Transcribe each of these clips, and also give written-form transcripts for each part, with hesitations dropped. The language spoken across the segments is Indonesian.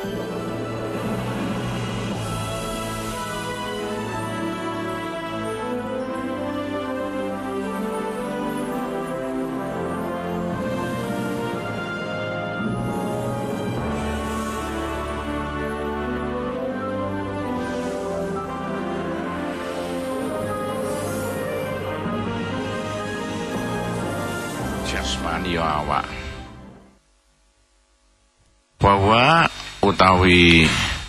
Jasmani awak bahwa utawi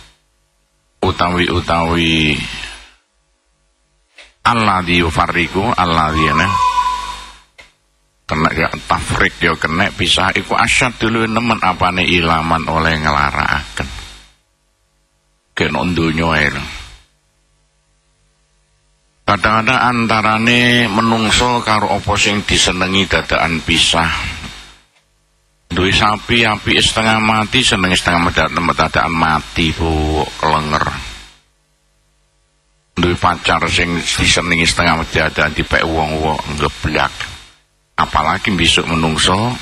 alladzi yufarriqu alladzina kena ya tafrik ya kena pisah iku asyad dulu nemen apane ilaman oleh nglarakaken kena donya ae. Kadang-kadang antarane menungso karo apa sing disenengi dadakan pisah. Duwe sapi apik setengah mati, seneng setengah dadakan mati, Bu, kelenger. Duwe pacar sing disenengi setengah dadakan dipek wong-wong ngeblak. Apalagi besok menungso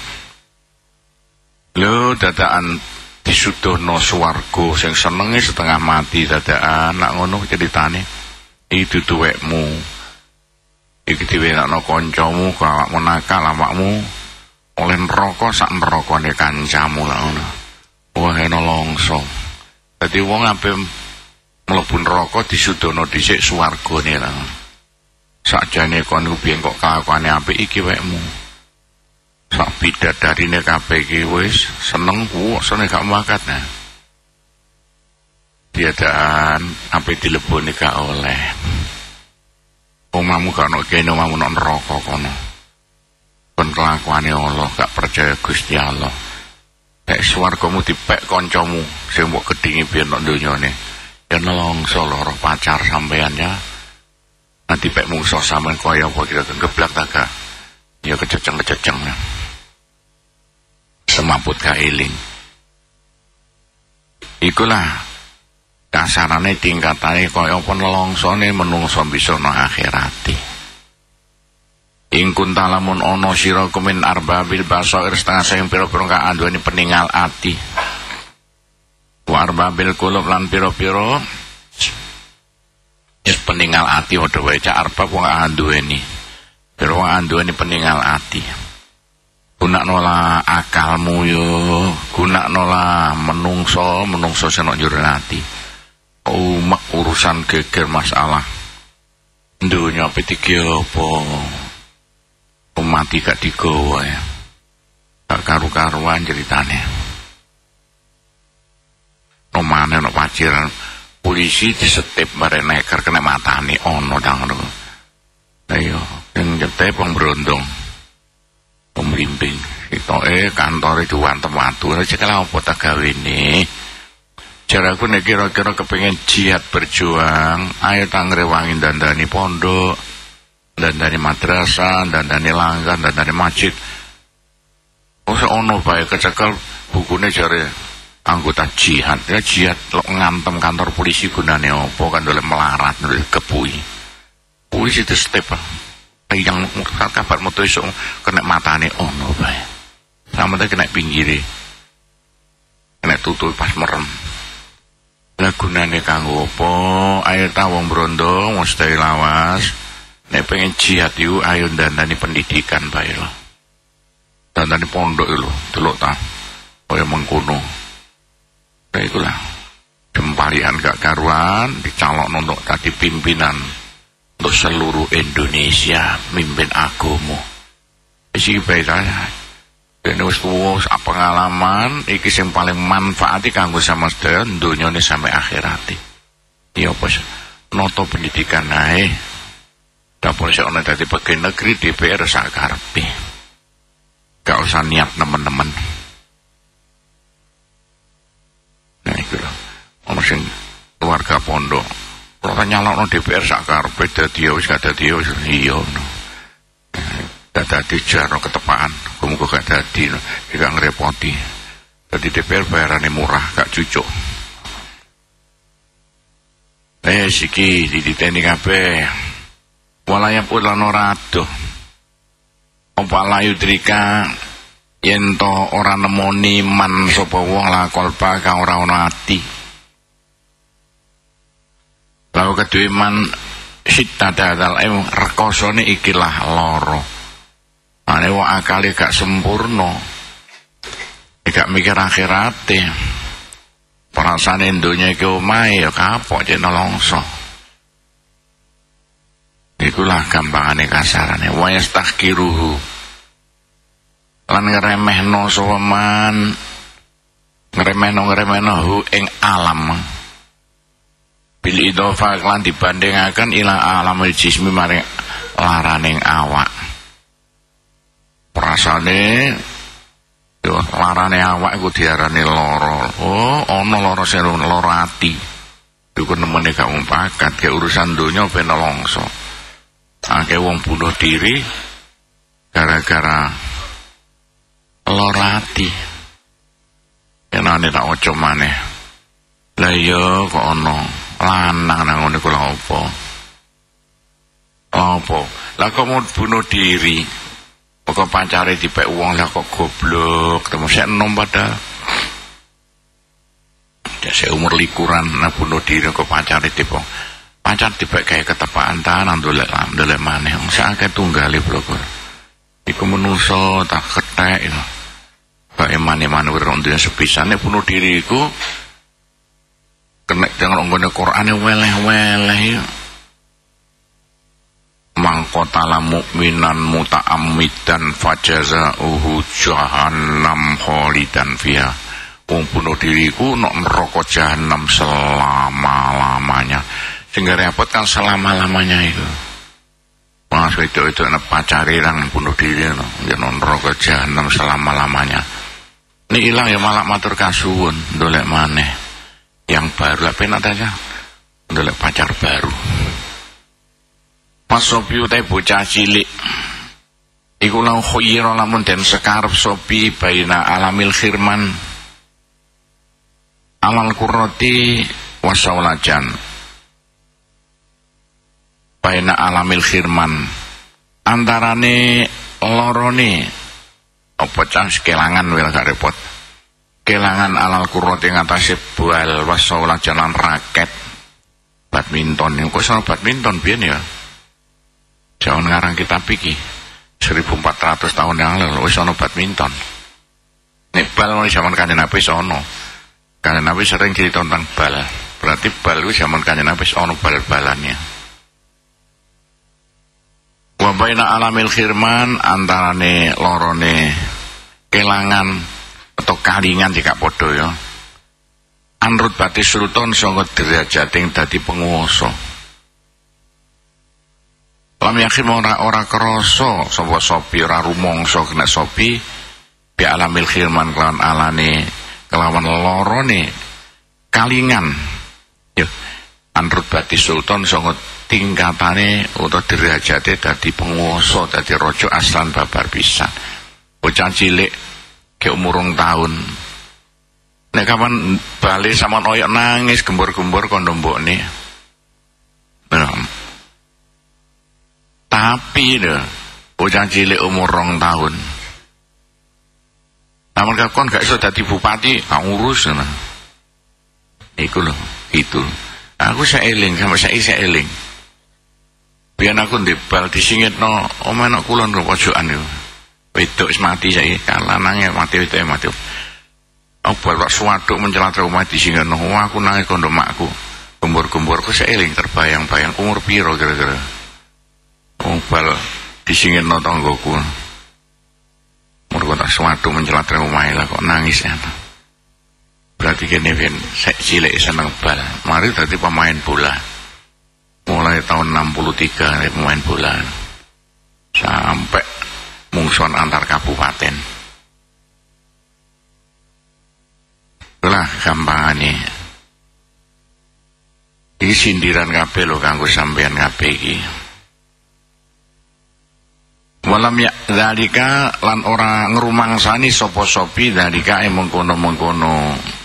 lho dadakan disudono swarga sing senenge setengah mati dadakan nak ngono ceritane. Itu duwekmu iki diwenakno kancamu awakmu nakal awakmu oleh neraka sak nerakane kancamu lak ngono. Wah ana longso. Dadi wong ape mlebu neraka disudono dhisik swargane lak. Sakjane kon biyen kok kelakuane apik iki wekmu. Sak bidadarine kabeh iki wis seneng kuwasane gak makat nah. Tiadaan apa dileboni gak oleh omamu gak ono kene omamu ono neraka kono kon kelakuane Allah gak percaya Gusti Allah nek swargamu dipek kancamu sing mbok gedhingi biyen nang donyane ya nelongso loro pacar sampean ya nanti pek mungso sampean kaya apa kira geblak ta gak ya kececeng-kececeng semaput kailing ikulah kasarane tingkatane kaya apa nelongsone menungso bisa ana akhirati. Ing kuntalamun ana sira kumin arbabil basair setengah sing pira-pira kaanduweni peningal ati. Wa arbabil qulub lan pira-pira wis peningal ati padha wae cak arbab wong anduweni. Pira wong anduweni peningal ati. Gunakno la akalmu yo, gunakno la menungso sing ana njero ati. Mak urusan geger masalah dunya petiki apa mati gak digawa ya gak karu-karuan ceritane nomane no paciran polisi disetip bare neker kena matane ono dang ngono ayo sing nyetep wong brondong pembimbing itu kantore diwantem watu cekel apa tak gawene. Jaraku nek kira-kira kepengin jihad berjuang, ayo tak ngrewangi dandani pondok, dandani madrasah, dandani langgan, dandani masjid. Ora ono bae kecekel bukune jare anggota jihad. Ya jihad lok ngantem kantor polisi gunane apa kan dolek melarat dolek kepui. Polisi itu step yang kabar metu iso kena matane ono bae. Sampe kena pinggire. Kena tutul pas merem. Lah gunane kanggo apa? Ayo ta wong brondong mesti lawas. Nek pengen jihad iku ayo dandani pendidikan bae lho. Dandani pondok lho, delok ta. Kaya mengkono. Kayak itulah. Jempalian gak karuan dicalokno untuk tadi pimpinan untuk seluruh Indonesia, mimpin agama. Isi bae ta. Dene wis pengalaman iki sing paling manfaat kanggo sama sedaya donyane sampai akhirate. Ya apa noto pendidikan ae. Dapur sik ana dadi pegawai negeri DPR sak karepe. Gak usah niat teman-teman. Nah iku lho. Ana sing keluarga pondok. Ora nyalokno DPR sak karepe dadi wis gak dadi wis iya no. Dadi jaro ketepaan, muga gak dadi, gak ngrepoti. Dadi DPR bayarane murah, gak cucuk. Siki diditeni kabeh. Walaya pulan ora adoh. Apa layu drika yen to ora nemoni man sapa wong la kolba kang ora ana ati. Lalu kedue man sita dadal rekosone ikilah loro. Ane wong akale gak sempurna. Gak mikir akhirate. Perasane donya iki omahe ya kapok yen nelongso. Ikulah gampangane kasarane wa yastahkiruhu. Lan ngremehno sapa man ngremehno hu ing alam. Bil idhofa lan dibandingaken ila alamul jismi maring laraning awak. Perasane yo larane awak iku diarani lara. Oh, ana lara sing lara ati. Iku nemene gak umpakat ke urusan donya ben nelongso. Akeh wong bunuh diri gara-gara lara ati. Kenane tak ojo maneh. Lah iya kok ana lanang nang ngene kula apa? Apa? Lah kok mau bunuh diri? Kok pancare dipek wong lah kok goblok, temu sik enom padahal. Ya sik umur likuran nah bunuh diri kok pancare dipek. Pacar dipek kaya ketepaan tanan ndolek maneh. Sak akeh tunggale blogor. Iku menungso tak kethek itu. Kok eman-eman wong dunya sepisane bunuh diri iku kena dengan onggone Qur'ane weleh-weleh ya. Mangkotala mukminan muta'ammidan fajaza'uhu jahannam khalidan fiha. Wong bunuh diriku nok neraka jahanam selama-lamanya. Sing repot kan selama-lamanya itu. Mas itu nek pacare nang bunuh diri no, yen neraka jahanam selama-lamanya. Ini ilang ya malah matur kasuwun ndolek maneh. Yang baru apa enak aja ndolek pacar baru. Pas sopi utai bocah cilik iku lau khuyira lamun den sekarep sopi baina alamil khirman alal kurroti wasaulajan baina alamil khirman antarane lorone apa cah kelangan wel gak repot. Kelangan alal kurroti ngatasi bal wasaulah jalan raket badminton. Kok soal badminton biyen ya jangan ngarang kita pikir 1400 tahun yang lalu wis ana badminton. Nek bal mulai zaman Kanjeng Nabi sono. Kanjeng Nabi sering cerita tentang bal. Berarti bal itu zaman Kanjeng Nabi ono bal-balannya. Wa baina alamil khirman antarane lorone kelangan atau kalingan jika podo ya. Anrut bati sultan sangga derajating dadi penguasa. Lam yakin ora krasa sapa sopi ora rumangsa kena sopi bi alamil khirman kelawan alane kelawan lorone kalingan. Ya, anrut bati sultan sangga tingkatane utawa derajate dadi penguasa dadi raja aslan babar pisan. Bocah cilik ke umur 2 tahun. Nek kapan bali sampean oyok nangis gembor-gembor kondo mbokne. Tapi bocah cilik umur 2 tahun. Namun kakon gak iso dadi bupati, gak ngurus ngono. Iku lho, itu. Aku saeling sampe saya eling. Biyen aku ndebal disingitno omah nek kulon ro pojokan yo. Wedok wis mati saiki, lanange mati wedoke mati. Apa kok suwaduk mencelat rumah disingitno aku nang kondo makku. Gembor-gemborku saeling terbayang-bayang umur piro kira-kira. Bal disingitno tanggoku. Mergo tak suwaduk mencelat rumah lah kok nangis ya. Berarti kene ben sek cilik seneng bal. Mari dadi pemain bola. Mulai tahun 63 pemain bola. Sampai mungsuhan antar kabupaten. Itulah gampangane. Iki sindiran kabeh lho kanggo sampean kabeh iki. Walam ya dzalika lan ora ngrumangsani sapa sopi dzalika mengkono-mengkono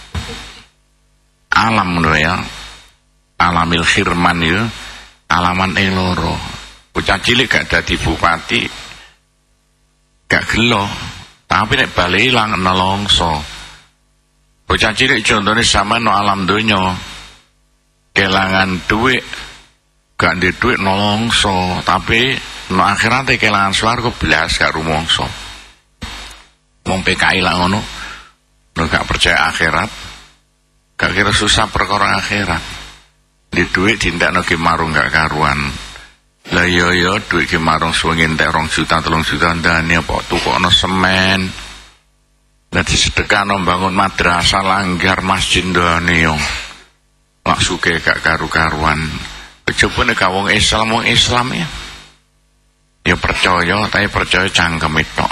alam lho ya. Alamil khirman ya. Alaman loro. Bocah cilik gak dadi bupati. Gak gelo. Tapi nek bali ilang nelongso. Bocah cilik contone sampean no alam donya. Kelangan duit, gak ndek duit nelongso, tapi no akhirate kelangan swarga blas gak rumangsa. Wong PKI lah ngono. Nek gak percaya akhirat, gak kira susah perkara akhirat. Di duit dindakno ki marung gak karuan. Lah yo duit ki marung suwengi entek 2 juta 3 juta ndane apa tukokno semen. Dadi sedekahno bangun madrasah langgar masjid ndane yo. Lak suke gak karu-karuan. Kejaba nek wong Islam ya. Ya percaya, tapi percaya cangkem tok.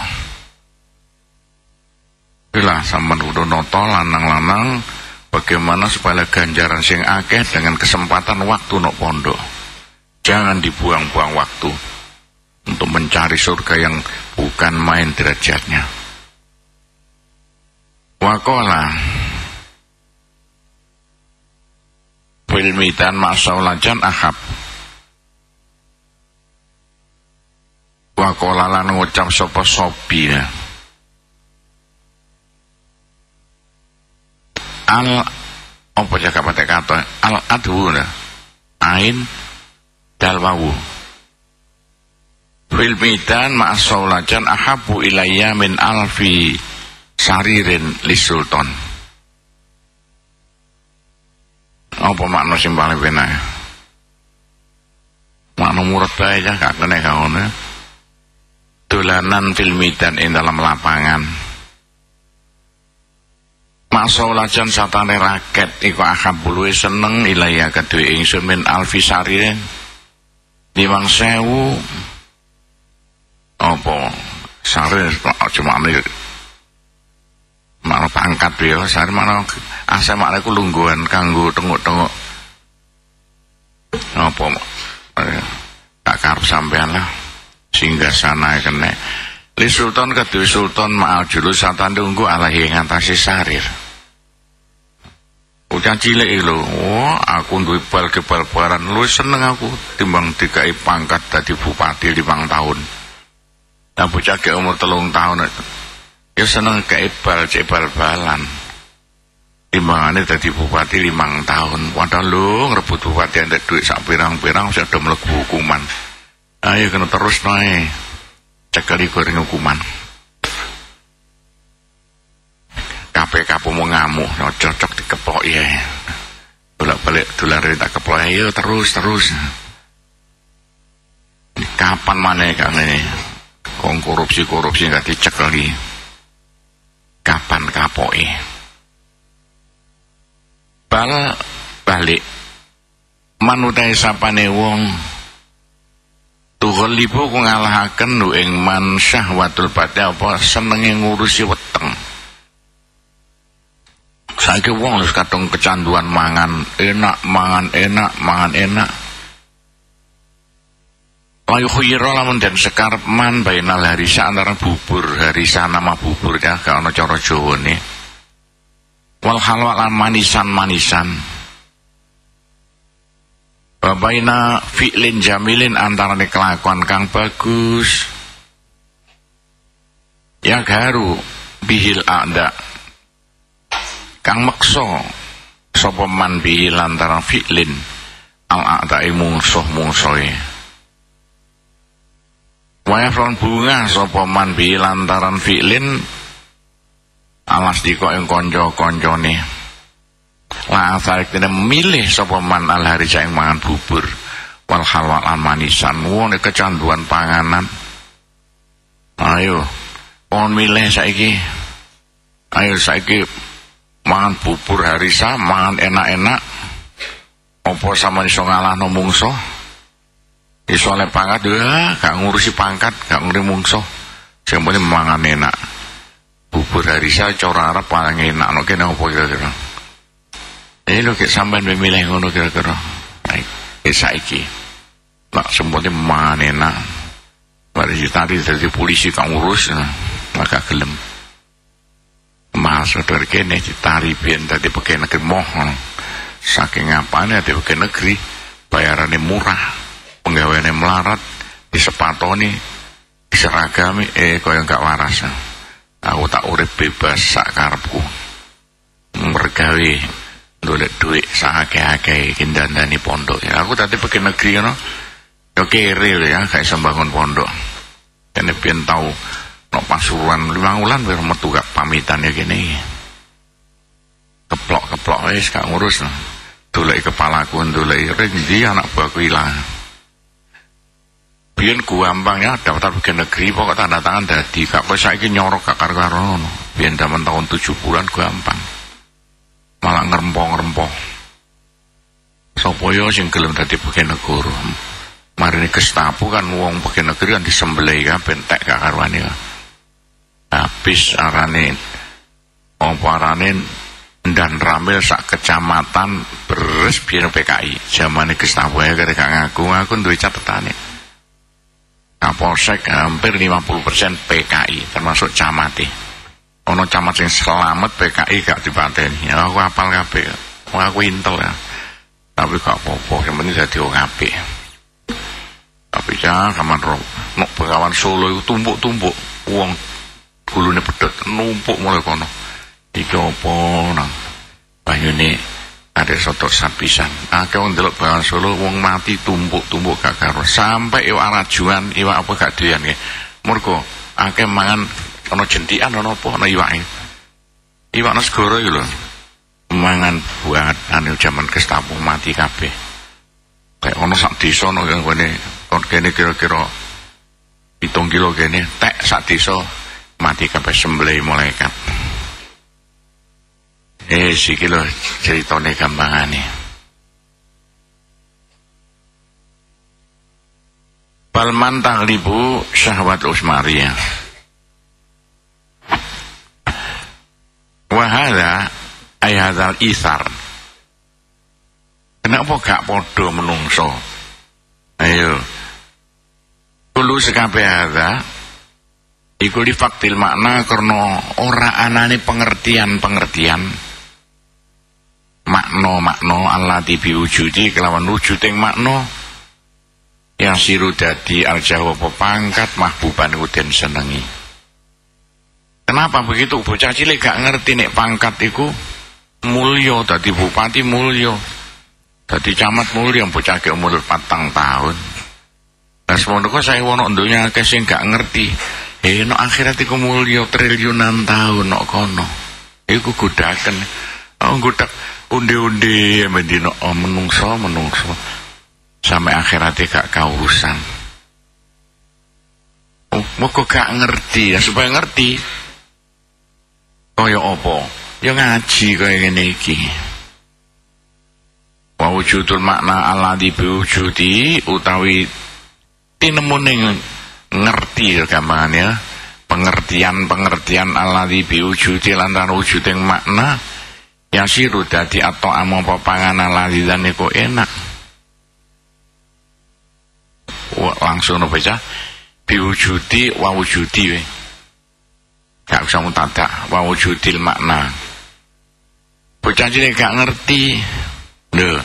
Itulah sampean kudu nata lanang-lanang bagaimana supaya ganjaran sing akeh dengan kesempatan waktu nok pondok. Jangan dibuang-buang waktu untuk mencari surga yang bukan main derajatnya. Waqala fil mitan ma'saulajan ahab. Waqala lan ngucap sapa sobi ya. Al apa jaga patek kata al adhu ya. Ain dal wawu. Fil mitan ma'saulajan ahabu ilayya min alfi saririn li sultan. Apa makna sing paling penak? Makna murah bae ya gak kena kaone. Dolanan fil midan ing dalam lapangan. Maksulajan satane raket iku akabuluwe seneng ilaya kedue ingsun min alfi saririn 5.000 apa sarir cuma mana pangkat ya sarir mana asal makna ku lungguhan kanggo tenguk-tenguk apa tak karep sampean lah singgah sana kene li sultan kedue sultan ma'al julus satan tunggu alahi ngatasi sarir. Udah cilik lho, aku duwe bal-bal-balan lu seneng aku timbang dikai pangkat dadi bupati 5 tahun. Nah bocah ke umur 3 tahun ya seneng kae bal-balan. Timbangane dadi bupati 5 tahun. Padahal lu ngrebut bupati entek duit sak pirang-pirang wis ada mlebu hukuman. Ayo kena terus nae. Cekali goreng hukuman. KPK mau ngamuk, cocok dikeplok ya. Bolak-balik dolare tak keplok ya terus. Kapan maneh kan ini? Kong korupsi enggak dicekeli. Kapan kapoke? Balik manutai sapane wong tughlibu ku ngalahaken lu ing man syahwatul bada apa senenge ngurusi weteng. Saiki wong wis kadung kecanduan mangan enak. Layu khuyira lamun den sekarep man bainal harisa antara bubur harisa nama bubur ya gak ana cara Jawane. Wal halwa lan manisan. Babaina fi'lin jamilin antarane kelakuan kang bagus. Ya garu bihil a'da kang meksa sapa man bi lantaran fi'lin al-a'da'i mungsuh-mungsuhe. Wa yafron bunga sapa man bi lantaran fi'lin alasdika ing kanca-kancane. La asalik dene milih sapa man al-harisa ing mangan bubur wal halwa lan manisan wone kecanduan panganan. Ayo kon milih saiki. Ayo saiki mangan bubur harisa, mangan enak-enak. Apa sama iso ngalahno mungsuh? Iso oleh pangkat ya, gak ngurusi pangkat, gak ngurusi mungsuh. Sing penting mangan enak. Bubur harisa cara Arab paling enak. Nek kene apa kira-kira? Lho kek sampean memilih ngono kira-kira. Baik, saiki. Nek sempene mangan enak. Mari tadi dari polisi kang ngurus, maka gelem. Masuk dari kene ditari biyen dadi pegawai negeri mohon. Saking apane dadi pegawai negeri bayarane murah, penggaweane melarat, disepatoni, diseragami kaya gak waras. Aku tak urip bebas sak karepku. Mergawe ndolek dhuwit sak akeh-akeh kindandani pondok. Ya aku tadi pergi negeri ngono. Yo kere lho ya gak iso bangun pondok. Kene pian tau no Pasuruan 5 wulan wis metu gak pamitan ya kene. Keplok-keplok wis gak ngurus. Dolek kepalaku ndolek rendi anak buahku ilang. Biyen gampang ya daftar pergi negeri pokok tanda tangan dadi gak koyo saiki nyorok gak karo-karo ngono. Biyen zaman tahun 70-an gampang. Malah ngrempong-ngrempong. Sopo yo sing gelem dadi pergi negara. Marini Gestapo kan wong pergi negeri kan disembelih kabeh entek gak karuane. Habis arane apa arane dan ramil sak kecamatan beres biyen PKI. Zamane Gestapo ya gak ngaku duwe catetane. Kapolsek hampir 50% PKI termasuk camate. Ono camat sing selamat PKI gak dipateni. Ya aku hafal kabeh. Aku intel ya. Tapi gak apa-apa, yang penting dadi wong apik. Tapi ya kaman ro, nok Bengawan Solo itu tumpuk-tumpuk wong gulune pedhot numpuk mulai kono. Iki apa nang banyune ada soto sapisan. Akeh wong ndelok Bengawan Solo wong mati tumpuk-tumpuk gak karo. Sampai iwak rajuan, iwak apa gak doyan nggih. Mergo akeh mangan ana jentikan ana apa ana iwake. Iwak segara iki lho. Mangan buat anu jaman Gestapo mati kabeh. Kayak ono sak desa ono kene kira-kira 7 kilo kene tek sak desa mati kabeh sembelih malaikat. Iki lho ceritane gampangane. Balman taglibu syahwat usmariyah. Wa hadza ay hadzal isar. Kenapa gak podo menungso? Ayo. Kulo sekabeh ada iku li faktil makna karena ora anane pengertian-pengertian makna allati biwujudi kelawan wujuding makna yang siru dadi al-jawa pangkat mahbuban den senengi. Kenapa begitu? Bocah cilik gak ngerti nek pangkat iku mulya, dadi bupati mulya. Dadi camat mulya bocah ke umur 4 tahun. Lah semono kok saya wono ndonya akeh sing gak ngerti. No akhirat iku mulya triliunan tahun nok kono. Iku gudaken. Gudak undi-undi mendino menungso. Sampai akhirat gak kaurusan. Moko gak ngerti, ya supaya ngerti. Kaya apa? Ya ngaji kaya ngene iki. Wa wujudul makna alladzi biwujudi utawi tinemuning ngerti gampangane pengertian alladzi biwujudi lantaran wujuding makna yang siru dadi atau amo panganan ladzan iku enak. Langsung baca biwujudi wa wujudi we. Gak usah mutadak wa wujudil makna. Bocah cilik gak ngerti. Lho.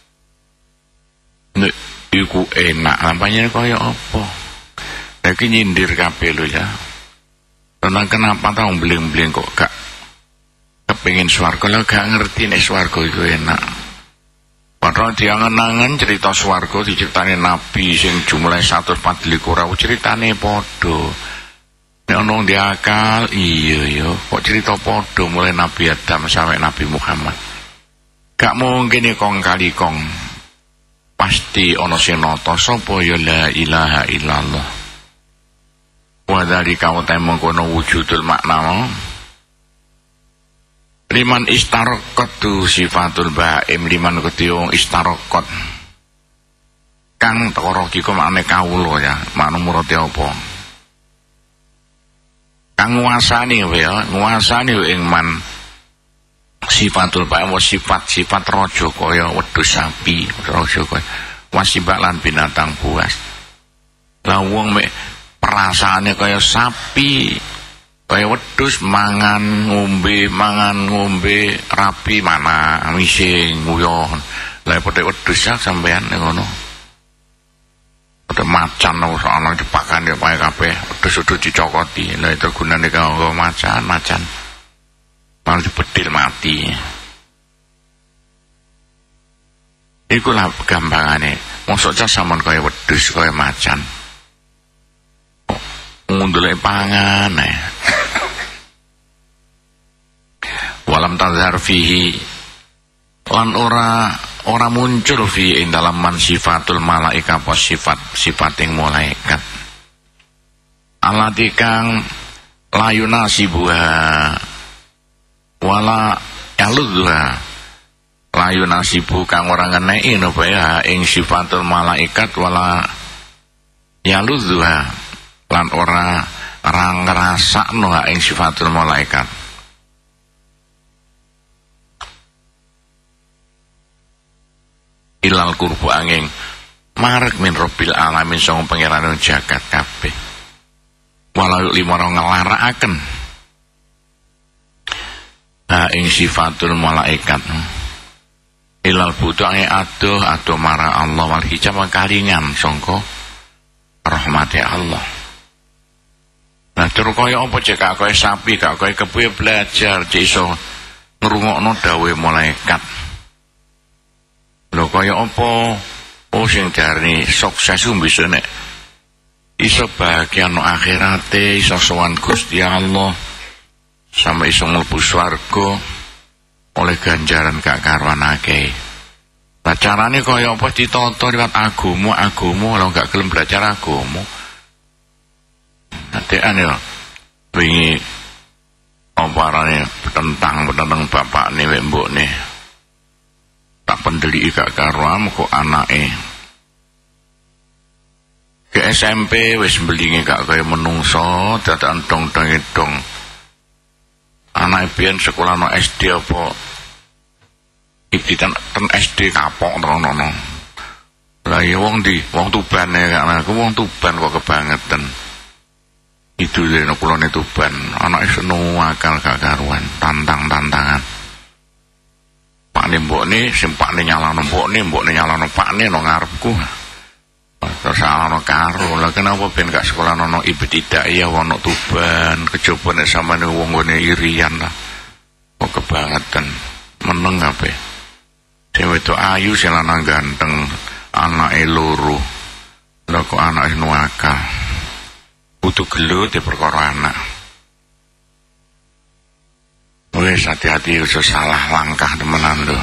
Nek iku enak, lampanya kaya apa? Lagi nyindir kabeh lho ya. Tenang kenapa tau bling-bling kok gak kepengin swarga, lho gak ngerti nek swarga iku enak. Padahal diangen-angen cerita swarga diceritani Nabi sing jumlahe 124 ceritane padha. Nek ono diakal, iya ya, kok cerita padha mulai Nabi Adam sampai Nabi Muhammad. Gak mungkin kong kali kong. Pasti ana sing nata sapa ya la ilaha illallah. Wa dzalika wa ta'amuna wujudul makna. Liman istaraqat sifatul ba'im liman ketiung istaraqat. Kang teko iki kok makne kawula ya, makna murate apa? Kang nguasani ya, nguasani ing man sifatul ba'im sifat raja kaya wedhus sapi, raja kaya wasibak lan binatang buas. Lah wong mek perasaane kaya sapi, kaya wedhus mangan ngombe rapi mana mising nguyon. Lah potek wedhus sak sampean ngono. ada macan ana dipakane pae kabeh wedhus-wedhus dicokoti. Lah itu gunane kanggo macan malah dibedil mati. Iku lah gampangane. Mosok cah sampean kaya wedhus kaya macan. Ngundulke pangan ae. Walam tazhar fihi lan ora muncul fi ing dalam man sifatul malaika apa sifat ing malaikat alati kang layuna sibuha wala yaludha layuna sibu kang ora ngeneki napa ya ing sifatul malaikat wala yaludha lan ora ngrasakno ing sifatul malaikat. Ilal kurbu angin marek min robbil alamin song pangeran jagat kabeh walau limara ngelarakaken ing sifatul malaikat ilal butuh angin aduh marang Allah wal hijab kalingan sangka rahmati Allah. Nah terus kaya apa cek kaya sapi kaya kepiye belajar cek iso ngrungokno dawuhe malaikat. Lho kaya apa? Oh sing diarani sukses bisa nek iso bahagia no akhirate, iso sowan Gusti Allah sampai iso mlebu swarga oleh ganjaran gak karuan akeh. Lah carane kaya apa ditata liwat agama lho gak gelem belajar agama. Adekan ya wingi apa arane tentang bapakne wek mbokne. Tak pendeli gak karuan kok anake ke SMP wis mbelinge gak kaya menungso dadakan dong anake biyen sekolah no SD apa ibtitan ten SD kapok terono lah ya wong Tuban ya aku wong Tuban kok kebangetan itu dene kulone Tuban anake seneng akal gak karuan tantangan pakne mbokne sing pakne nyalano mbokne nyalano pakne nang ngarepku. Terus ana karo, lha kenapa ben gak sekolah nono ibtidaiyah wono Tuban, kejaba nek sampeyan wong ngene irian lah. Kok kebangetan meneng kabeh. Sing wedok ayu sing lanang ganteng, anake loro. Lha kok anake nuwakal. Kudu gelut di perkara anak. Wes hati-hati usah salah langkah temenan lho.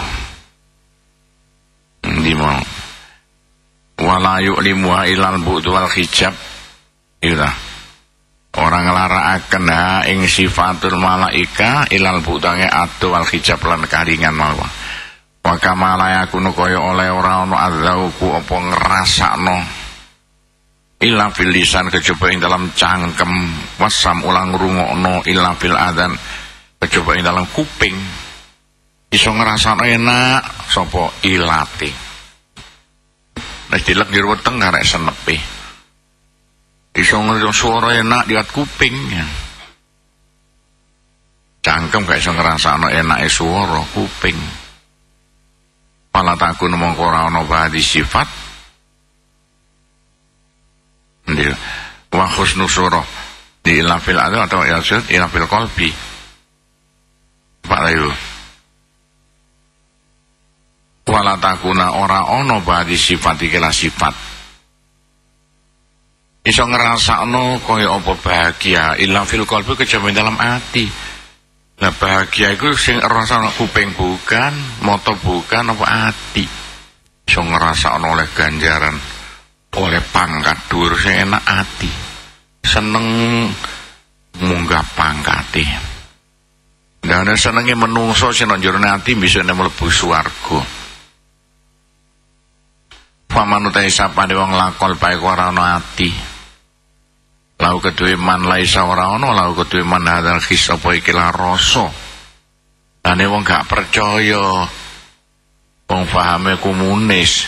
Ndi mau wala yu'limu ilal bu'd wal hijab. Iya. Orang nglarakaken ing sifatul malaika ilal bu'dange adu wal hijab lan karingan mawon. Wa kamala yakunu kaya oleh ora ana adzauku apa ngrasakno illa fil lisan kejaba ing dalam cangkem wasam ulang ngrungokno illa fil adzan coba ing dalam kuping iso ngrasakno enak sapa ilate nek dilek di weteng arek senepe iso ngrungokno suara enak liwat kuping cangkem gak iso ngrasakno enake suara kuping pala takun mongko ora ana badi sifat ndil wa husnu surah di ilafil ada atau yasud ilafil qalbi Pak Layu wala takuna ora ana badi sifat iki lah sifat iso ngrasakno kaya apa bahagia illa fil qalbi kejaba dalam hati. Lah bahagia iku sing rasane kuping bukan, mata bukan apa ati. Iso ngrasakno oleh ganjaran, oleh pangkat dhuwur sing enak ati. Seneng munggah pangkate. Dan senenge menungso sing nang jero ati bisa mlebu swarga. Paman utahe sapane wong lakol bae ora ana ati. Lau kedue man laisa ora ana, lau kedue man hadal khis apa iki la rasa. Ane wong gak percaya. Wong pahame komunis.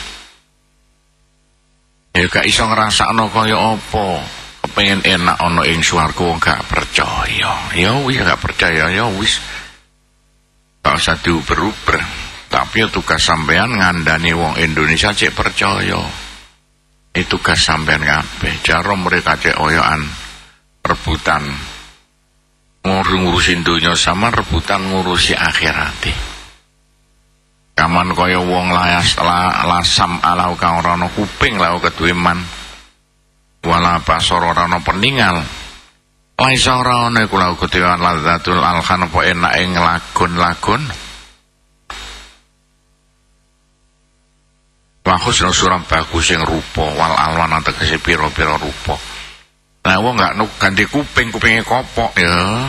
Ya gak iso ngrasakno kaya apa. Pengen enak ana ing swarga wong gak percaya. Ya wis gak percaya ya wis. Tak usah diuber-uber. Tapi tugas sampean ngandani wong Indonesia cek percaya. Itu tugas sampean kabeh. Jaro mereka cek oyoan rebutan ngurusin dunia sama rebutan ngurusi akhirat. Kaman kaya wong lasam alau kang ora ana kuping lau keduwe man. Wala basara ora ana peningal. Laisa ora ana iku lau keduwe ladzatul alhan apa enake nglagon-lagon. Bagus no surang bagus yang rupa wal alwan tegese pira-pira rupa. Lah wong gak ganti kupingnya kopok ya.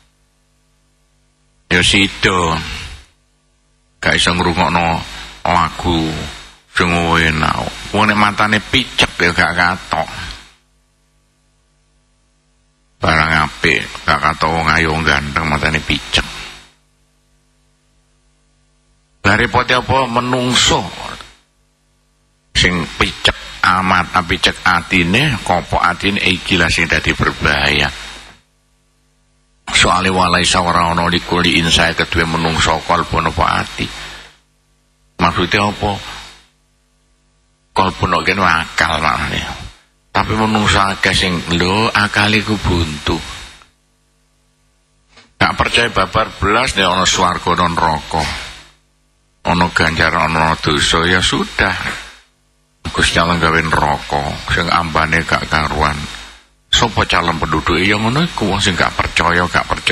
Ya sida. Gak iso ngrungokno lagu sing enak. Wong nek matane picek ya gak katok. Barang apik gak katok wong ayu ganteng matane picek. Dari pote apa menungso sing picek amat picek atine kopok atine iki lah sing dadi berbahaya. Soale walaisa ora ana likuli insae kedue menungso kalbun apa ati. Maksudnya apa? Kalbun kene akal maknane. Tapi menungso akeh sing lho akale ku buntu. Gak percaya babar belas nek ana swarga ana neraka. Ana ganjaran ana dosa ya sudah. Gusti Allah gawe neraka sing ambane gak karuan. Sopo calon penduduk yang ngono iku wong sing gak percaya.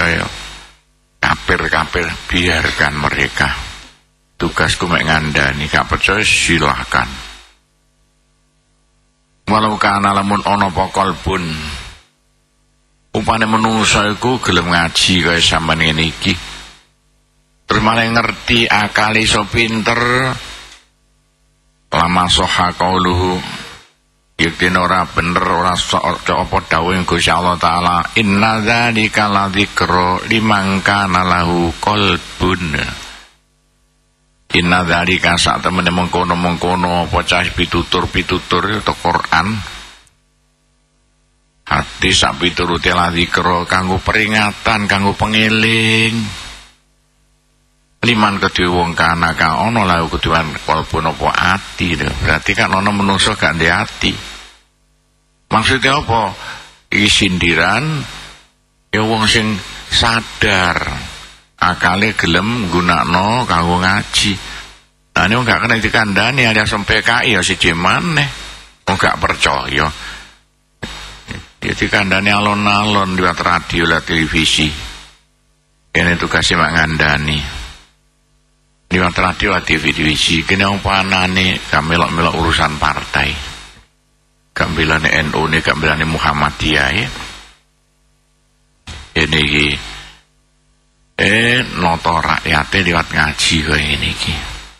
Kafir biarkan mereka. Tugasku mek ngandani gak percaya silahkan. Walau kana lamun ana apa pun upane menungso iku gelem ngaji kaya sampean ngene iki. Terus malah ngerti akali iso pinter. Lama soha qauluhu yakin ora bener ora apa dawuh Gusti Allah taala inna dzalika ladzikra liman kana lahu qalbun. Inna dzalika sak temene mengkono apa cah pitutur itu Quran. Hati sak piturute ladzikra kanggo peringatan kanggo pengeling. Liman kedue wong kana ka ana lha kuduan kalbun apa ati lho. Berarti kan ana menungso gak ndek ati. Maksudnya apa? Iki sindiran ya wong sing sadar akale gelem gunakno kanggo ngaji. Nah ini gak kena dikandani ada sampai PKI ya siji maneh. Wong gak percaya. Ya dikandani alon-alon liwat radio liwat televisi. Ini tugasnya mak ngandani. Liwat radio atau televisi kene wong panane gak melok-melok urusan partai. Gak belane NU ne gak belane Muhammadiyah ya. Ini iki noto rakyate liwat ngaji kaya ngene iki.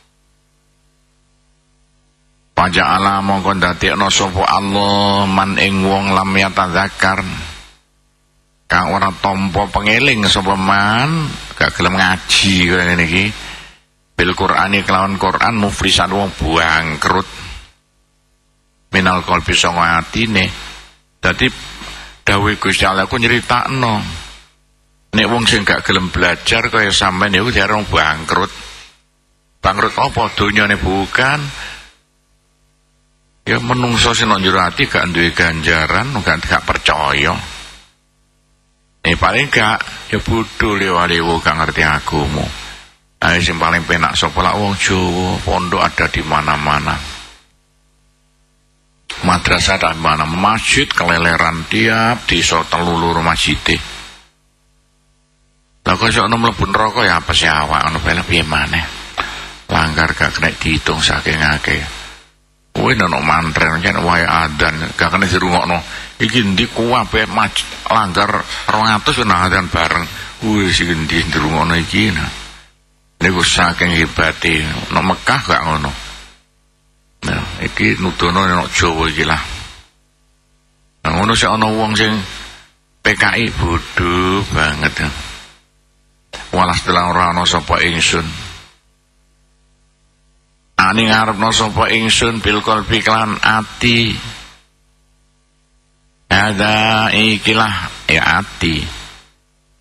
Paja'ala mongko ndadekno sapa Allah man ing wong lam yatadzakar. Kang ora tampa pengeling sapa man gak gelem ngaji kaya ngene iki. Bil Qur'ani kelawan Qur'an mufrisan wong bangkrut minal qalbi sanga atine. Dadi dawuh Gusti Allah ku nyritakno nek wong sing gak gelem belajar kaya sampean niku diarani bangkrut. Bangkrut apa donyane bukan? Ya menungso sing nang njero ati gak duwe ganjaran, gak percaya. Paling gak ya bodho lewa-lewo gak ngerti agama. Ayo sing paling penak sapa lak wong Jawa, pondok ada di mana-mana. Madrasah ada di mana, masjid keleleran tiap desa telulur masjid. Lah kok sok mlebu neraka ya apa sih awak ngono piye maneh. Langgar gak kena dihitung saking akeh. Kowe ono mantren yen wae adzan gak kena dirungokno. Iki ndi kuwabe langgar 200 kena adzan bareng. Wis iki ndi dirungokno iki nah. Niku saking hebate nang Mekah gak ngono. Nah, iki nudono nang Jawa iki lah. Nah, ngono sik ana wong sing PKI bodoh banget. Walas telang ora ana sapa ingsun. Ani ngarepno sapa ingsun bil qalbi lan ati. Ada ikilah ya ati.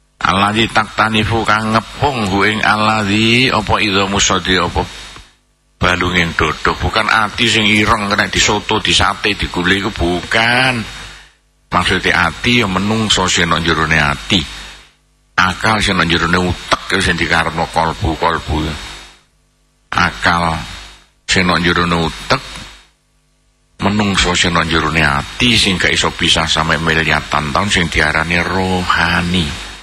Alladzi taktanifu kang ngepung ing alladzi apa idza musadi apa balunging dodo, bukan ati sing ireng kena disoto, disate, digulai iku bukan. Maksudnya ati ya menungso sing nang jerone ati. Akal sing nang jerone utek sing dikarepno kolbu. Akal sing nang jerone utek, menungso sing nang jerone ati sing gak iso pisah sampe miliatan tahun sing diarani rohani.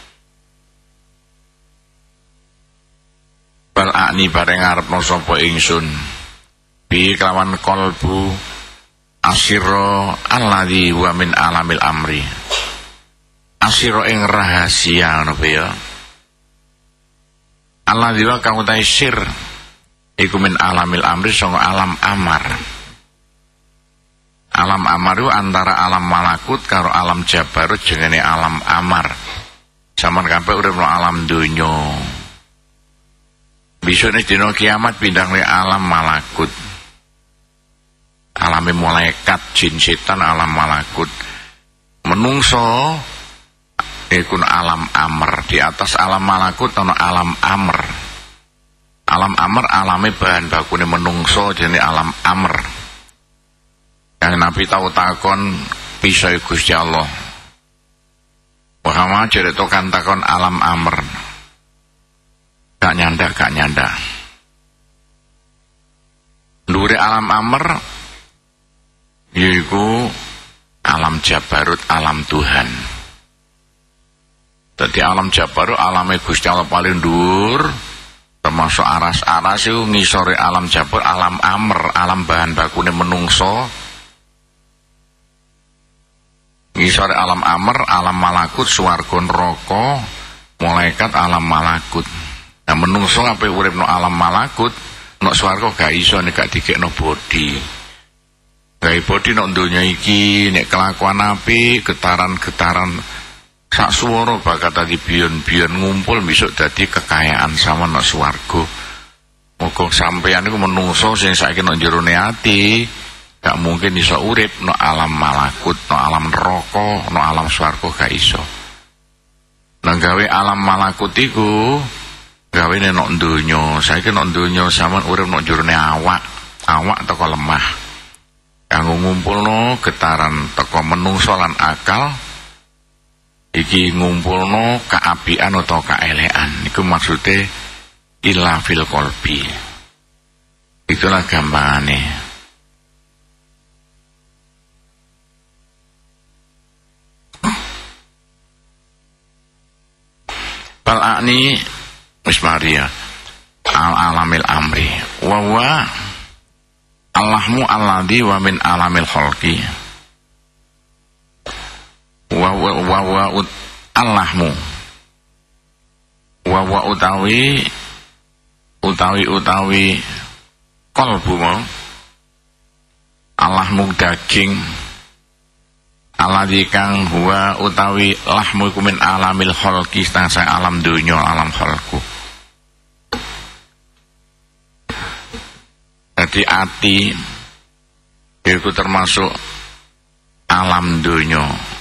Bal akni bareng ngarepno sapa ingsun bi kelawan kolbu asiro alladzi wa min alamil amri. Asiro ing rahasia ngono ya. Alladzi wa kang utahe sir iku min alamil amri sanga alam amar. Alam amar itu antara alam malakut karo alam jabarut jenenge alam amar. Saman kabeh urip nang alam donya. Bisane dina kiamat pindah ke alam malakut. Alame malaikat, jin, setan, alam malakut. Menungso iku alam amr, di atas alam malakut ana alam amr. Alam amr alame bahan bakune menungso jenenge alam amr. Yang Nabi tahu takon bisa Gusti Allah. Muhammad cerita kan takon alam amr. Gak nyanda. Dhuwure alam amr yaiku alam jabarut, alam Tuhan. Dadi alam jabarut alame Gusti Allah paling dhuwur, termasuk aras-aras itu ngisore alam jabar, alam amr, alam bahan bakune menungso. Ngisore alam amr, alam malakut, swarga neraka, malaikat alam malakut. Nah menungso ape urip no alam malakut, no swarga gak iso nek gak dikekno bodi. Gawe bodi no donya iki nek kelakuan apik, getaran-getaran sak swara bakal tadi biyen-biyen ngumpul besok dadi kekayaan sama no swarga. Muga sampeyan iku menungso sing saiki no jerone ati, gak mungkin iso urip no alam malakut, no alam neraka, no alam swarga gak iso. Nang gawe alam malakut iku gawe nek donya, saiki nek donya sampean urip nek jurune awak teko lemah. Kanggo ngumpulno getaran teko menungso lan akal iki ngumpulno kaapian utawa kaelekan. Iku maksude illa fil qalbi. Itulah gampangane. Bal akni wis Maria al-alamil amri wa Allahmu alladhi wa min alamil khalqi wa Allahmu wa utawi kalbu mau Allahmu daging alladhi kang huwa utawi lahmu iku min alamil khalqi stangsa alam dunya alam khalqu. Jadi ati itu termasuk alam dunya.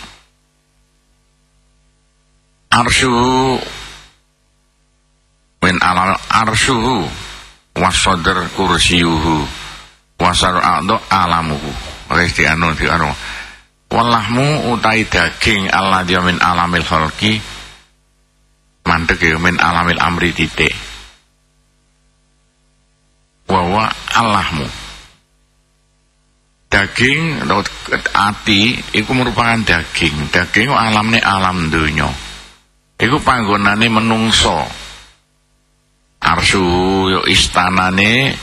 Arsyuhu min alam arsyuhu wasadr kursiyuhu wasar'adu alamuhu. Wis dianu wallahmu utai daging alladhi min alamil khalqi mandek ya min alamil amri titik. Wa Allahmu daging ati iku merupakan daging alamne alam dunya iku panggonane menungso. Arsu yo istanane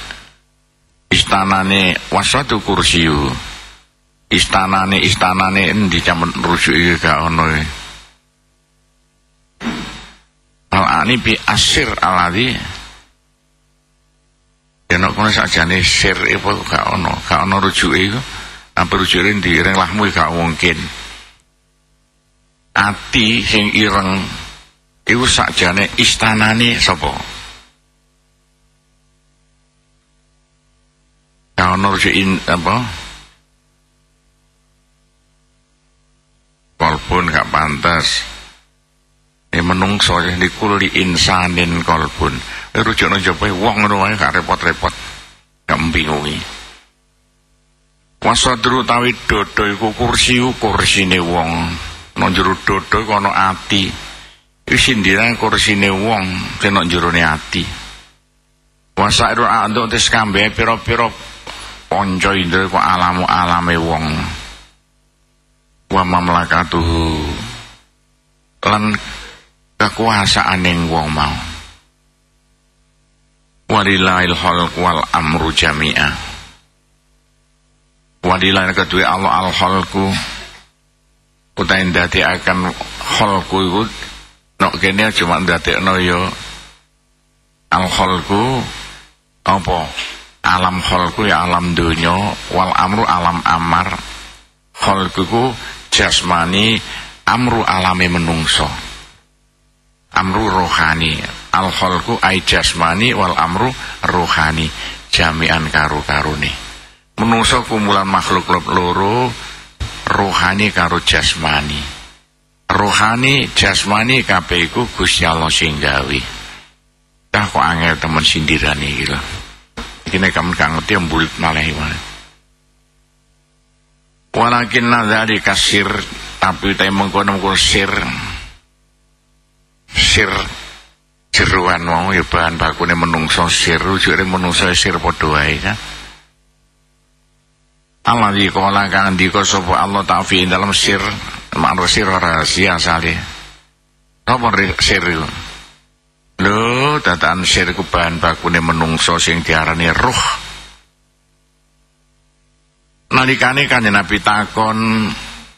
wasatu kursiyu istanane endi jaman rujuk iki gak ono e. Al-ani bi asir alladhi yen kono sakjane sir iku gak ono rujuke iku. Apa rujuke direng lahmu gak mungkin. Ati sing ireng iku sakjane istanane sapa? Gak ono rujuke apa? Kolbun gak pantas. Menungso di kuli insanin kolbun. Rujukno njaba wong ngono wae gak repot-repot. bingungi. Wasadru tawi dodo iku kursine wong. Nang jero dodo iku ana ati. Iku sindiran kursine wong sing nang jerone ati. Wasairu a'dhu tes kambe pira-pira panca indra iku alame wong. Wa mamlakatuhu lan kekuasaaning wong mau. Walillahil khalq wal amru jami'a. Walillahi kedue Allah al khalqu utahe ndadekaken khalqu iku nek kene cuma ndadekno ya al khalqu apa alam khalqu ya alam donya wal amru alam amar. Khalqu ku jasmani, amru alame menungso. Amru rohani, al khalqu ai jasmani wal amru rohani, jami'an karo-karone. Menungso kumpulan makhluk loro, rohani karo jasmani. Rohani jasmani kabeh iku Gusti Allah sing gawe. Dah kok angel temen sindirane iki lho. Iki nek kamu gak ngerti mbulit malih wae. Walakin nadzali kasir, tapi te mengkono sir jeruan wong ya bahan bakune menungso sir, ujure menungso sir padha wae kan. Allah di kola kang ndika sapa Allah ta'fi dalam sir, makna sir rahasia asale. Apa sir iku? Lho, dadakan sir ku bahan bakune menungso sing diarani ruh. Nalikane Kanjeng Nabi takon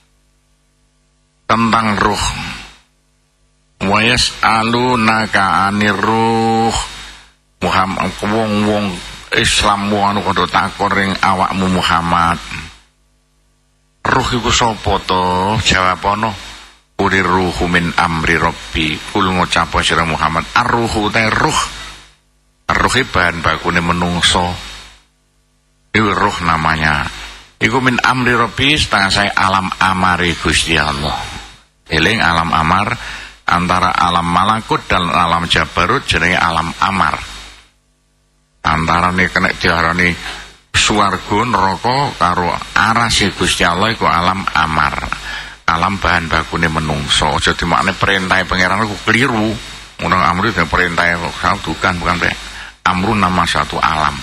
tentang ruh. Wa yas'alunaka 'anir ruh. Muhammad wong Islam anu padha takon ring awakmu Muhammad. Ruh iku sapa to? Jawab ana ulir ruhu min amri rabbi. Kul ngucap sira Muhammad ar-ruhu ta ruh. Ruh bahan bakune menungso. Iku ruh namanya. Iku min amri rabbi setengah saya alam amari Gusti Allah. Eling alam amar antara alam malakut dan alam jabarut jenenge alam amar. Antarane kena diarani swarga neraka karo arase Gusti Allah iku alam amar. Alam bahan bakune menungso. Aja dimakne perintah pangeran iku keliru. Ngono amri dan perintah bukan amru nama satu alam.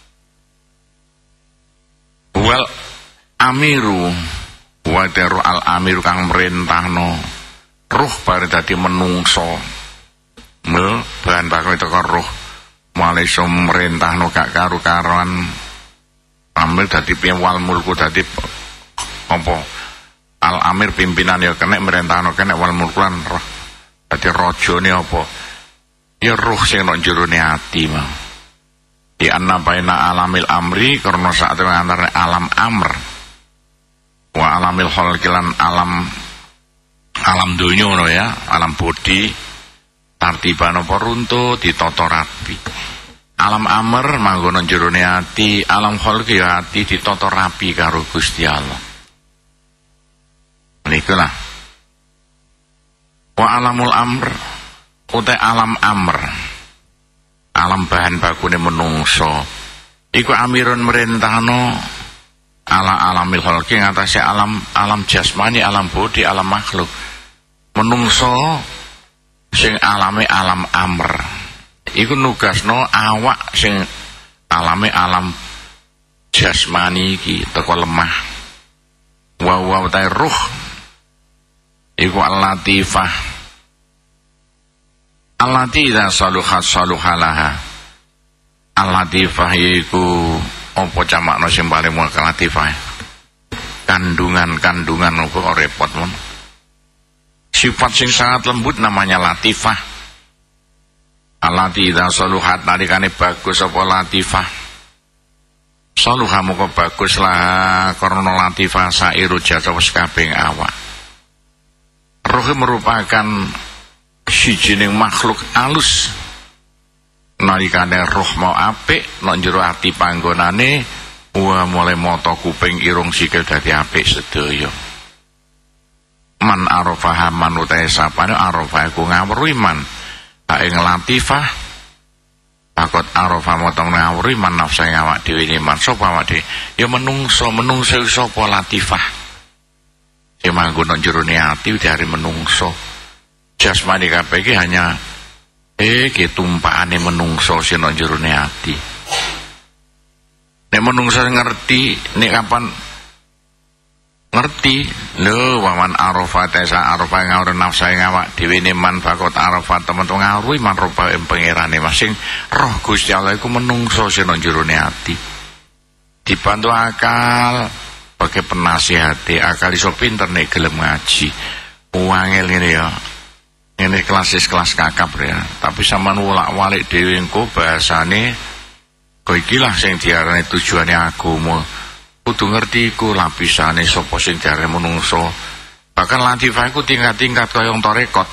Wal amiru wa daru al amiru kang merintahno ruh bare dadi menungso. Bahan bakune teko ruh mulai iso merintahno gak karu-karuan. Amir dadi piwal mulku dadi apa? Al amir pimpinan ya kena merintahno kena wal mulkulan roh. Dadi rajane apa? Ya ruh sing nang jerone ati mah. Di anna baina alamil amri karena saat itu antara alam amr wa alamil khalqilan alam dunya no ya, alam bodi tartiban apa runtuh ditata rapi. Alam amr manggon jerone ati, alam khalqi ya ati ditata rapi karo Gusti Allah. Nikulah wa alamul amr uta alam amr. Alam bahan bakune menungso iku amirun merintahno ala alamil khalqi ngatasi alam jasmani, alam bodi, alam makhluk. Menungso sing alame alam amr iku nugasno awak sing alame alam jasmani iki teko lemah. Wa ta ruh iku al-latifah. Allati idza saluhat saluhalaha. Al-latifah iku apa camakno sing paling muka latifah. Kandungan apa repot mon. Sifat sing sangat lembut namanya latifah. Allati idza saluhat nalikane bagus apa latifah. Saluha muka bagus lah karena latifah sairu jasa wis kabeh awak. Ruh merupakan sijining makhluk alus. Nalikane roh mau apik nek jero ati panggonane wah mulai mata kuping irung sikil dadi apik sedaya. Man arafaha man utahe sapane arafa iku ngawruhi man ing latifah takut Arafah motong ngawuri man nafsa awak dhewe ne man sapa awak dhewe ya menungso sapa latifah sing manggon nang jero ati dari menungso jasmani kabeh iki hanya ki tumpakane menungso sing nang jero ati nek menungso ngerti nek kapan ngerti lho waman Arafah tesa Arafah ngawur nafsa awak dhewe ne man bakot Arafah temen-temen ngawuri man rupa pangerane masing roh Gusti Allah iku menungso sing nang jero ati dibantu akal pakai penasihati akal iso pinter nek gelem ngaji wangel ngene ya ini kelas kakap ya tapi sampean wolak-walik dhewe engko bahasane kok iki lah sing diarani tujuane agama kudu ngerti iku lapisane sapa sing diarani menungso bahkan latifah iku tingkat-tingkat kaya wong tarekat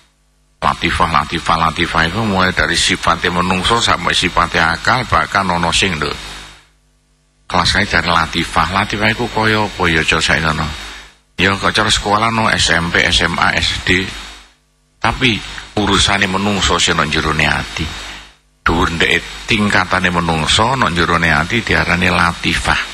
latifah iku mulai dari sifatnya menungso sampai sifatnya akal bahkan ono sing lho kelas kae dari latifah iku kaya apa ya aja saenono ya kok cara sekolah no SMP SMA SD tapi urusane menungso sing nang jero ati dhuwur ndek tingkatane menungso nang jero ati diarani latifah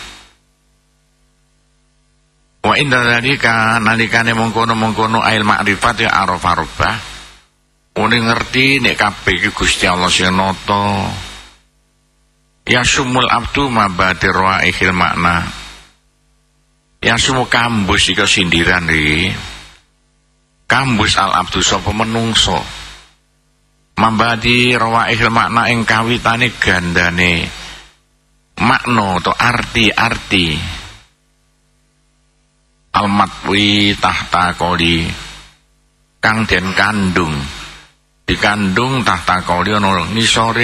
wa inda dzalika nalikane mengkono ail makrifat ya arafah uni ngerti nek kabeh iki Gusti Allah sing nata ya sumul abdu mabadi raihil makna ya sumu kambus iki sindiran iki kambus al abdu sapa menungso mabadi raihil makna ing kawitane gandane makna atau arti almatwi tahta koli kang den kandung dikandung tahta koli ana ngisor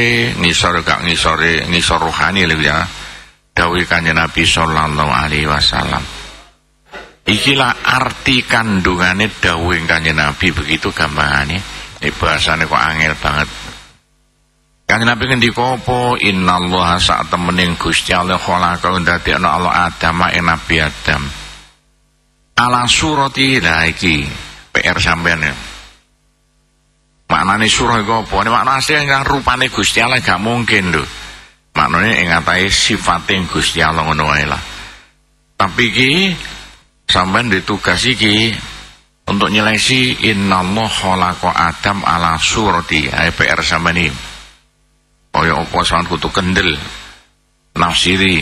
rohani lho ya dawuh Kanjeng Nabi sallallahu alaihi wasallam ikilah arti kandungane dawuh Kanjeng Nabi begitu gampangane bahasane kok angel banget Kanjeng Nabi ngendika apa innallaha sak temening Gusti Allah khalaqa ndadekno Allah Adam ing Nabi Adam ala surati lah iki PR sampean ya maknane surah iku apa nek makna asli yang rupane Gusti Allah gak mungkin lho maknane ing atahe sifate Gusti Allah ngono wae lah tapi iki sampean ditugas iki untuk nyelesi innallaha khalaqa Adam ala surati PR sampean iki kaya apa sampean kudu kendel nafsiri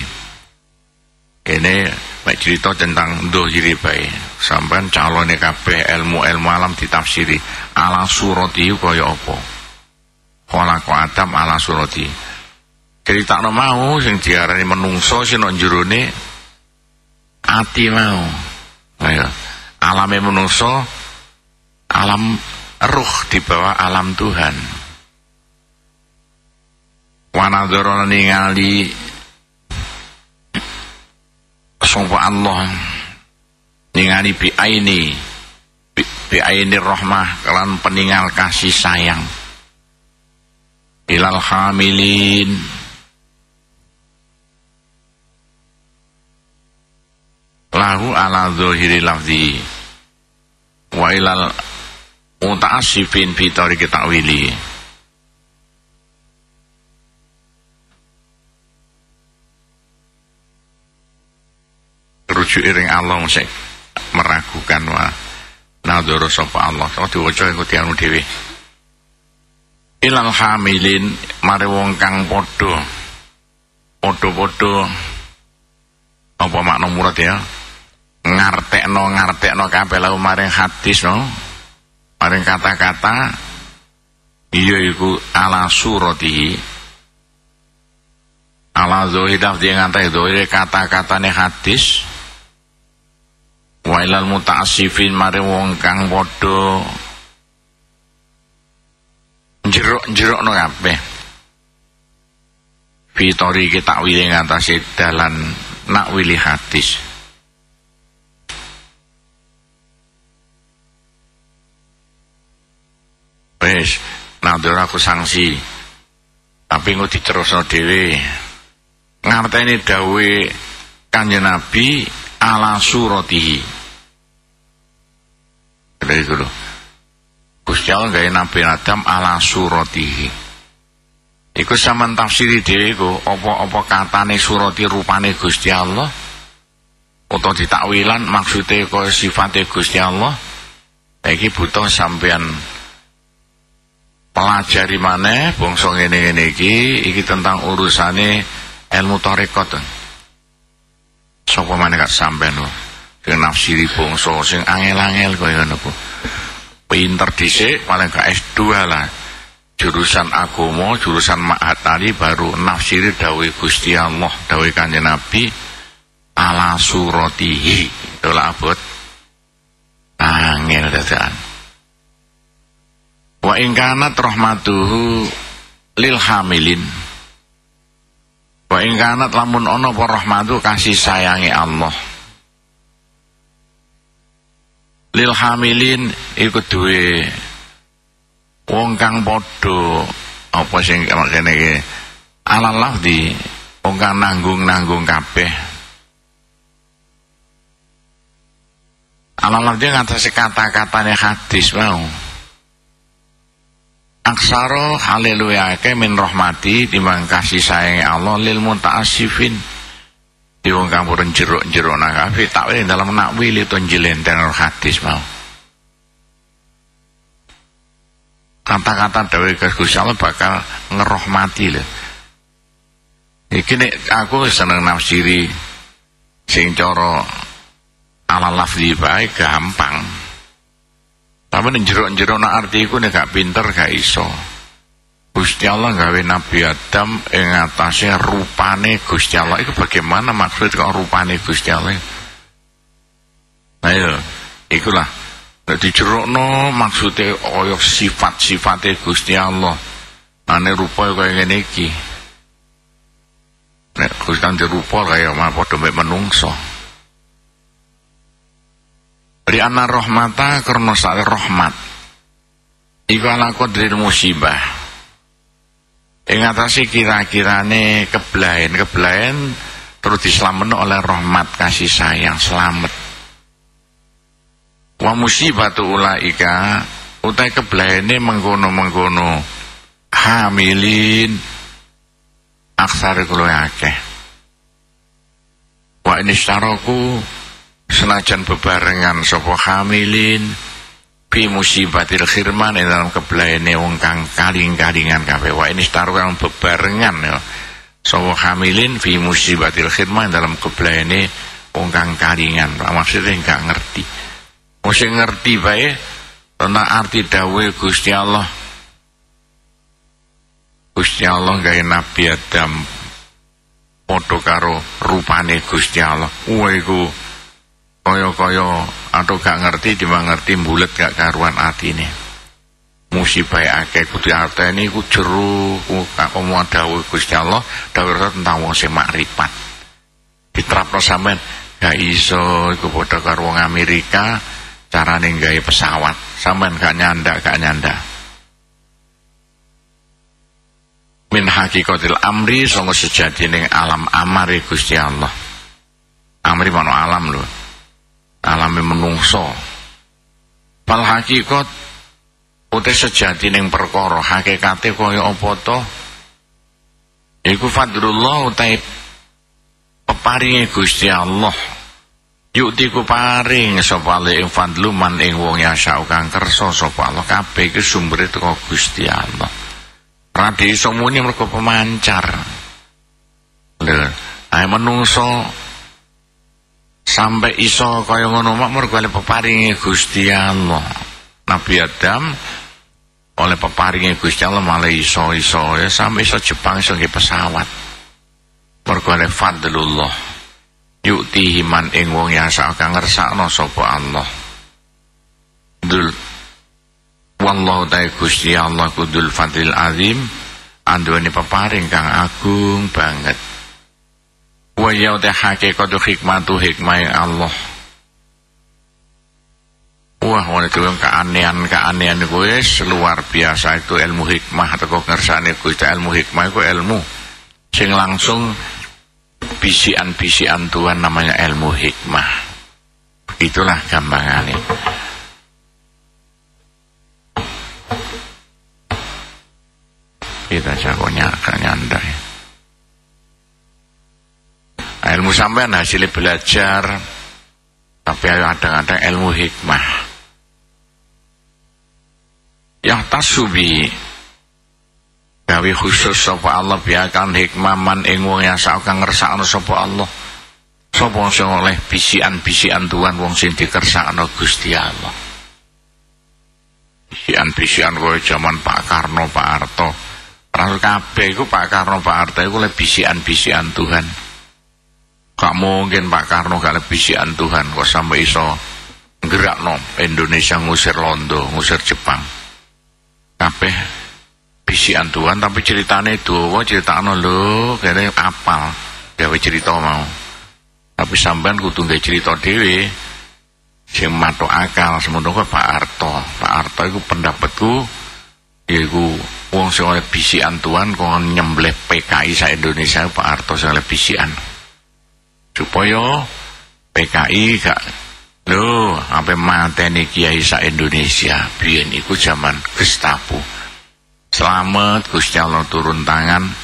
ini mek cerita tentang dohiri bae sampean calone kabeh ilmu alam ditafsiri ala surati kaya apa khalaqa Adam ala surati critakno mau sing diarani menungso sing nang jerone ati mau ayo alame menungso alam ruh di bawah alam Tuhan wanadzara ningali sapa Allah ningali bi aini rahmah kelan peninggal kasih sayang ilal hamilin lahu ala zahiri lafzi wa ilal muta'assifin fi tariqi ta'wili rujuk ring Allah sing meragukan wa nadzara sapa Allah kok diwaca iku tianu dhewe ilal hamilin mare wong kang padha apa makna murad ya ngartekno kabeh lalu maring hadis no maring kata-kata iya iku ala surati ala zohidaf dia ngatai zohid kata-katane hadis wa ilal muta'assifin mari wong kang padha jerok-jerokno kabeh fitori kita wili ngatasi dalan nak wili hadis wis nador aku sanksi tapi engko diterusno dhewe ngarteni dawuhe Kanjeng Nabi ala suratihi dari dulu Gusti Allah gawe Nabi Adam ala suratihi Iku sampean tafsiri dhewe iku apa katane surati rupane Gusti Allah utawa ditakwilan maksude kaya sifate Gusti Allah. Iki butuh sampean pelajari maneh bangsa ngene-ngene iki tentang urusane ilmu tarekat. Sapa maneh gak sampean lho sing nafsiri bangsa sing angel-angel kaya ngono ku. Pinter dhisik paling gak S2 lah. Jurusan agama, jurusan ma'had tadi baru nafsiri dawuh Gusti Allah, dawuh Kanjeng Nabi ala suratihi. Itulah abot angel dadaan. Wa in kanat rahmatuhu lil hamilin. Wa in kanat lamun ana apa rahmatu kasih sayangi Allah. Lil hamilin iku duwe wong kang padha apa sing kene iki ala lafzi wong kang nanggung kabeh. Ala lafzi ngatasi kata-katane hadis mau. Aksara haleluya ke min rahmati timbang kasih sayang Allah lil muta'assifin. Di wong kang purun jeruk-jeruk nang kabeh takwil dalam nakwil itu njlenten hadis mau. Kata-kata dawuh Gusti Allah bakal ngerahmati lho. Iki nek aku seneng nafsiri sing cara ala lafzi bae gampang. Tapi nek jero-jero nak arti iku nek gak pinter gak iso. Gusti Allah gawe Nabi Adam ing atase rupane Gusti Allah. Iku bagaimana maksud kok rupane Gusti Allah? Ayo, ikulah dijerokno maksude kaya sifat-sifate Gusti Allah. Ane rupa kaya ngene iki. Nek Gusti Allah rupa kaya padha mek menungso. Beri ana rahmata karena sak rahmat. Iku ala qadril musibah. Ing atase kira-kirane keblahen terus diselametno oleh rahmat kasih sayang selamat. Wa musibatu ulaika utai keblahene mengkono-mengkono hamilin aksare kulo akeh. Wa inistaraku senajan bebarengan sapa hamilin fi musibatil khirman dalam keblahene wong kang kaling-kalingan kabeh. Wa inistaraku kang bebarengan ya sapa hamilin fi musibatil khirman dalam keblahene wong kang kalingan. Maksudnya gak ngerti. Mesti ngerti bae tentang arti dawuh Gusti Allah. Gusti Allah gawe Nabi Adam padha karo rupane Gusti Allah. Iku kaya-kaya atau gak ngerti timbang ngerti mbulet gak karuan atine. Musibah akeh kudu artene iku jero omong dawuh Gusti Allah, dawuh tentang wong sing makrifat. Diterapno sampean gak iso iku padha karo wong Amerika. Carane gawe pesawat sampean gak nyanda min hakikatil amri sanga sejatining alam amare Gusti Allah. Amri mano alam lho, alame menungso. Pal hakikat utek sejatining perkara hakikate kaya apa to iku fadlullah utai peparinge Gusti Allah. Yukti ku paring sapa Allah ing fadlu man ing wong yasa kang kersa sapa Allah kabeh iki sumbere teko Gusti Allah. Ora iso muni mergo pemancar. Lho, ae menungso sampai iso kaya ngono mak mergo peparinge Gusti Allah. Nabi Adam oleh peparinge Gusti Allah malah iso ya sampai iso Jepang iso nggih pesawat. Mergo fadlullah. Yukti himan ing wong yasa kang ngersakno sapa Allah. Dul wallahu ta'ala Gusti Allah kudul fadlil azim anduweni peparing kang agung banget. Wa ya ta hakikatu hikmatu hikmah Allah. Wah, wong itu keanehan iku wis luar biasa. Itu ilmu hikmah atau ngersane Gusti. Ilmu hikmah iku ilmu sing langsung bisian-bisian Tuhan, namanya ilmu hikmah. Itulah gampangannya. Kita Indonesia kok gak nyandai. Ilmu sampean hasilnya belajar, tapi kadang-kadang ilmu hikmah. Yang tasubi gawe khusus sapa Allah biakan hikmah man ing wong yang sak kang ngersakno sapa Allah. Sapa sing oleh bisikan-bisikan Tuhan wong sing dikersakno Gusti Allah. Bisikan-bisikan kowe jaman Pak Karno, Pak Harto. Ora kabeh iku Pak Karno, Pak Harto iku oleh bisikan-bisikan Tuhan. Gak mungkin Pak Karno gak oleh bisikan Tuhan kok sampai iso gerakno Indonesia ngusir Londo, ngusir Jepang. Kabeh bisikan Tuhan tapi ceritane dawa, critakno lho, kene apal gawe cerita mau. Tapi sampean kudu nggawe cerita dhewe sing matuk akal semono kok Pak Harto. Pak Harto iku pendapatku yaiku wong sing oleh bisikan Tuhan kok nyembleh PKI sa Indonesia Pak Harto sing oleh bisikan. Supaya PKI gak lho sampe mateni kiai sa Indonesia biyen iku zaman Gestapo. Selamat Gusti Allah turun tangan.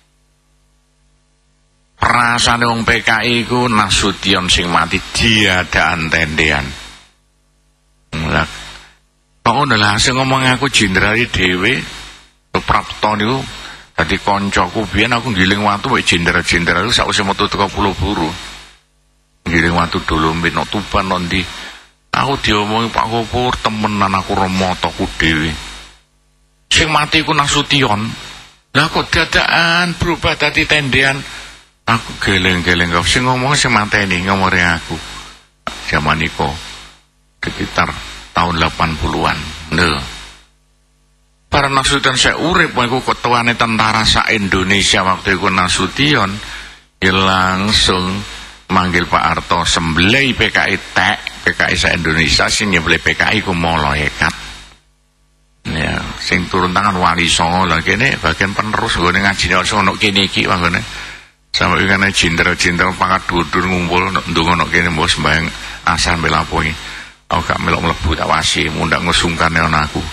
Rasane wong PKI ku Nasution sing mati diadaan tendean. Lah kok ngono lah sing ngomong aku jenderal dhewe Prapto niku dadi kancaku biyen aku ngiling watu wek jenderal-jenderal iku sakwise metu teko Pulau Buru. Ngiling watu Dolomit nok Tuban nok ndi. Aku diomongi Pak Kopur temenan aku remotoku dhewe. Sing mati ku Nasution. Lah kok dadakan berubah dadi tendean. Aku geleng-geleng kau sing ngomong sing mateni ngomore aku. Zaman iku sekitar tahun 80-an. Lho. Para Nasution saya urip aku ketuane tentara sa Indonesia waktu iku Nasution ya langsung manggil Pak Harto sembelih PKI PKI sa Indonesia sing nyembelih PKI ku molo hekat. Ya, sing turun tangan Wali Songo lah kene bagian penerus nggone ngajine ono kene iki wanggone. Sampai kan jenderal-jenderal pangkat dhuwur ngumpul ndonga kene mbok sembayang asal melapohi. Aku gak melok mlebu tak wasi mundang ngesungkane ana aku.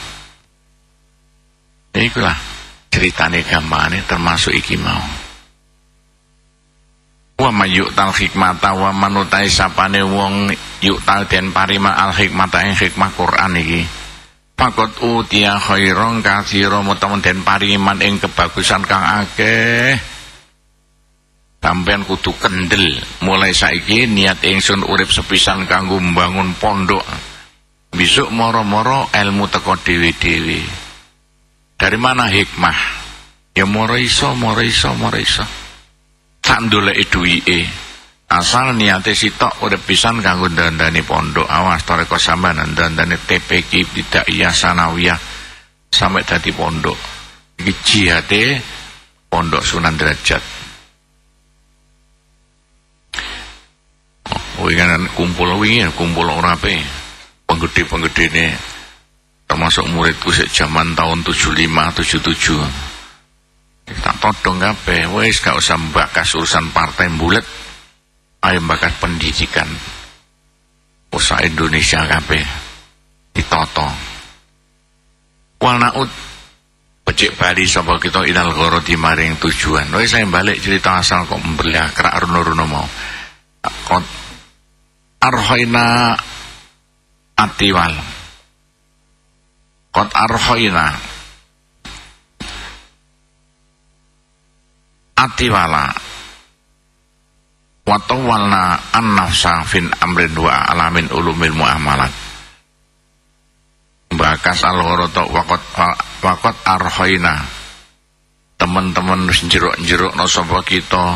Iku lah ceritane gamane termasuk iki mau. Wa mayyutal hikmata wa manutai sapane wong yutal den parima al hikmata ing hikmah Quran iki. Pakot utia khairon katsira mutamun den pariman ing kebagusan kang akeh. Sampeyan kudu kendel mulai saiki niat ingsun urip sepisan kanggo mbangun pondok. Besok moro-moro ilmu teko dhewe-dhewe. Dari mana hikmah? Ya moro iso. Tak ndoleki duwike. Asal niate sitok urip pisan kanggo dandani pondok. Awas toreko sampeyan dandani TPQ tidak iya sanawiyah sampai dadi pondok. Iki jihate pondok Sunan Derajat. Wingan kumpul ora ape. Penggede-penggede ini termasuk muridku sejak zaman tahun 75 77. Tak todong kabeh wis gak usah mbakas urusan partai bulet. Ayo mbakas pendidikan. Usaha Indonesia kabeh ditoto. Wal naud becik bali sapa kita inal gharati maring tujuan. Wis saya balik cerita asal kok mbelah kerak runo-runo mau. Kok arhoina atiwal kot arhoina atiwala watawalna an-nafsa fin amrin wa alamin ulumil muamalat bakas al-ghoroto wakot arhoina teman-teman jeruk-jeruk no sapa kita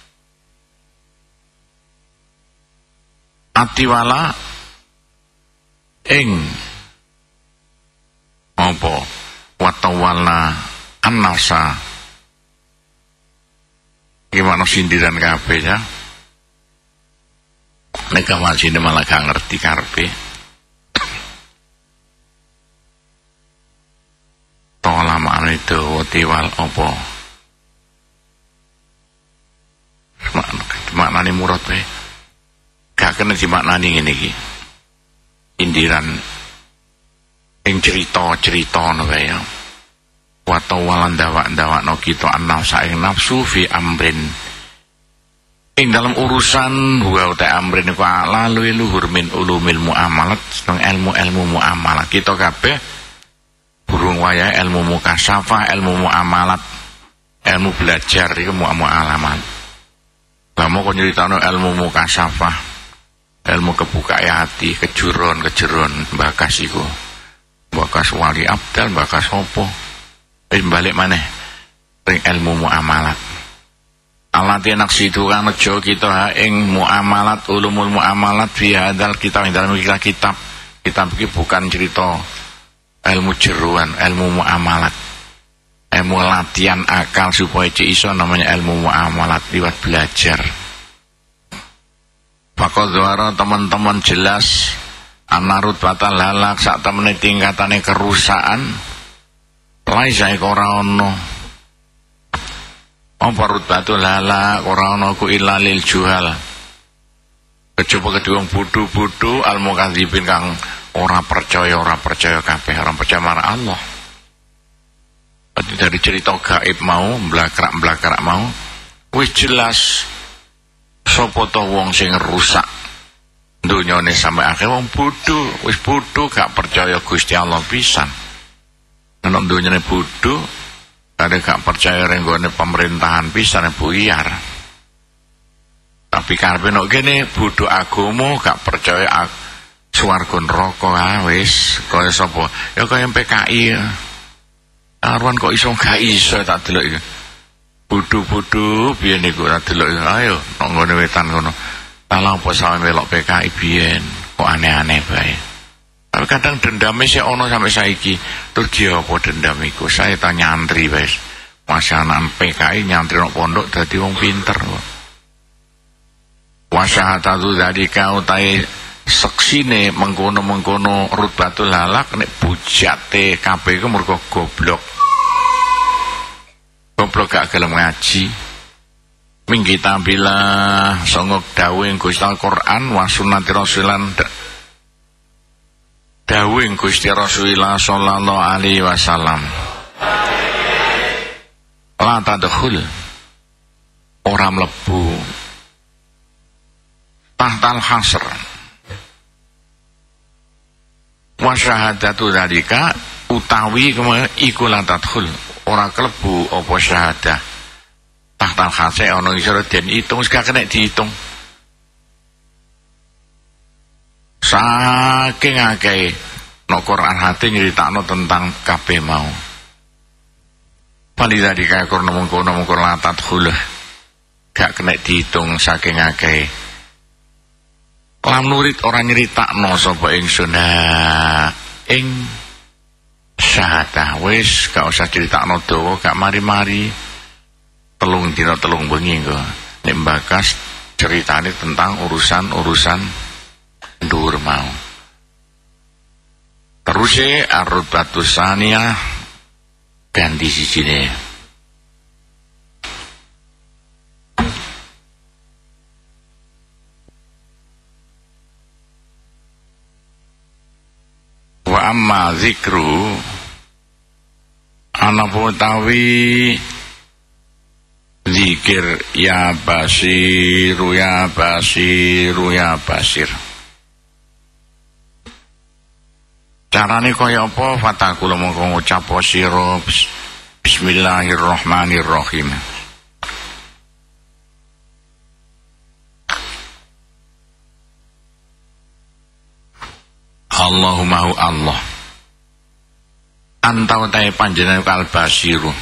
atiwala ing apa watawalna an-nafsa gimana sindiran kabeh ya nek wajine malah gak ngerti karepe tolamaan itu tiwal apa maknane murad wae gak kena dimaknani ngene iki. Indiran ing cerita-cerita ngono kae ya. wa tawalan dawak-dawakno kita an-nafsa ing nafsu fi amrin ing dalam urusan wa ta amrin ku lalu luhur min ulumil muamalat nang ilmu-ilmu muamalah kita kabeh burung waya ilmu mukasyafah ilmu muamalat ilmu belajar iku muamalah kamu kok nyeritano ilmu mukasyafah ilmu kebuka hati kejuron bakas iku bakas wali abdal bakas opo balik maneh ring ilmu muamalat alati naksidu kang nejo kita ing muamalat ulumul muamalat fi hadzal kitab ing dalam kitab iki bukan cerita ilmu jeruan ilmu muamalat ilmu latihan akal supaya iso namanya ilmu muamalat liwat belajar. Faqadzwara teman-teman jelas anarut batal halak sak temene tingkatane kerusakan laisa ora ono apa rutbatul halak ora ono ku ilalil juhal kejaba kedua bodho-bodho al-mukadzibin kang ora percaya kabeh ora percaya marang Allah. Dari cerita gaib mau blakrak mau wis jelas sapa to wong sing rusak dunyane sampe akhir wong bodho wis bodho gak percaya Gusti Allah pisan nek dunyane bodho ada gak percaya renggone pemerintahan pisan buyar tapi karepe nek kene bodho agama gak percaya swarga neraka wis kaya sapa ya kaya PKI Arwan kok iso gak iso tak delok iki. Bodho-bodho biyen niku tak delok ayo nang ngene wetan ngono. Talang apa sampe melok PKI biyen kok aneh-aneh bae. Tapi kadang dendame sik ono sampe saiki. Terus dia apa dendam iku? Saya tak nyantri wis. Masyarakat PKI nyantri nang pondok dadi wong pinter kok. Wasyahatu dzalika utai seksine mengkono-mengkono rutbatul halak nek bujate kabeh iku mergo goblok gak gelem ngaji min kitabillah sangga dawuh Gusti Al-Qur'an wa sunnati Rasulan dawuh Gusti Rasulullah sallallahu alaihi wasallam la tadkhul ora mlebu tahtal hasr wa syahadatu dzalika utawi iku la tadkhul ora klebu apa syahadah tahtal khase ana isore den itung gak kena diitung saking akeh nek Quran hati nyeritakno tentang kabeh mau palida dikakur mengkono latat khul gak kena diitung saking akeh lan nurid ora nyeritakno sapa ingsun ing syahadah wis gak usah critakno dawa gak mari-mari telung dina telung bengi kok nek bakas ceritane tentang urusan dhuwur mau terus ar-rubatus saniyah ganti sisine wa amma zikru ana utawi zikir ya basiru ya basir carane kaya apa fatakula mongko ngucap sira bismillahirrahmanirrahim Allahumma hu Allah antau tae panjenengan kal basiru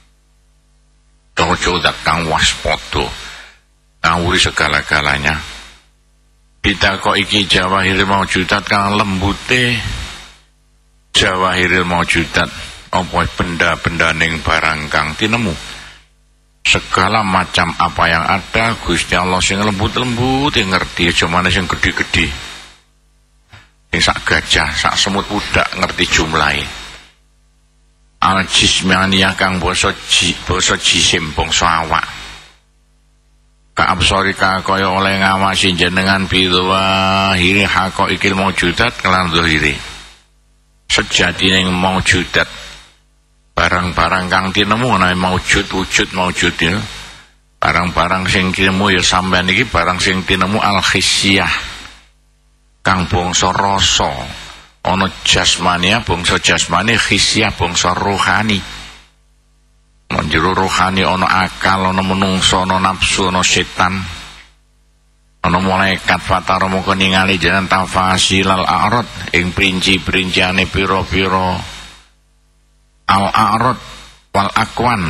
dojo dak kang waspada ngawuri segala-galanya pitakok iki jawahiril maujudat kang lembute jawahiril maujudat apa benda-benda ning barang kang tinemu segala macam apa yang ada Gusti Allah sing lembut-lembut ngerti aja maneh sing gedhe-gedhe sak gajah, sak semut budak ngerti jumlahe. Al-jismaniyah kang basa jisim bangsa awak. Ka absorika kaya oleh ngawasi jenengan bidwa hiri haqaiqil maujudat kelan zahire. Sejatine maujudat barang-barang kang tinemu ana wujud ya. Barang-barang sing tinemu ya sampean iki barang sing tinemu al-khisyah kang bangsa rasa. Ana jasmania bangsa jasmani, khisyah bangsa rohani. Menjero rohani ana akal, ana menungso, ana nafsu, ana setan. Ana malaikat fatara moko ningali jeneng tafasilal a'rad ing perinci-perinciane pira-pira al-a'rad wal akwan.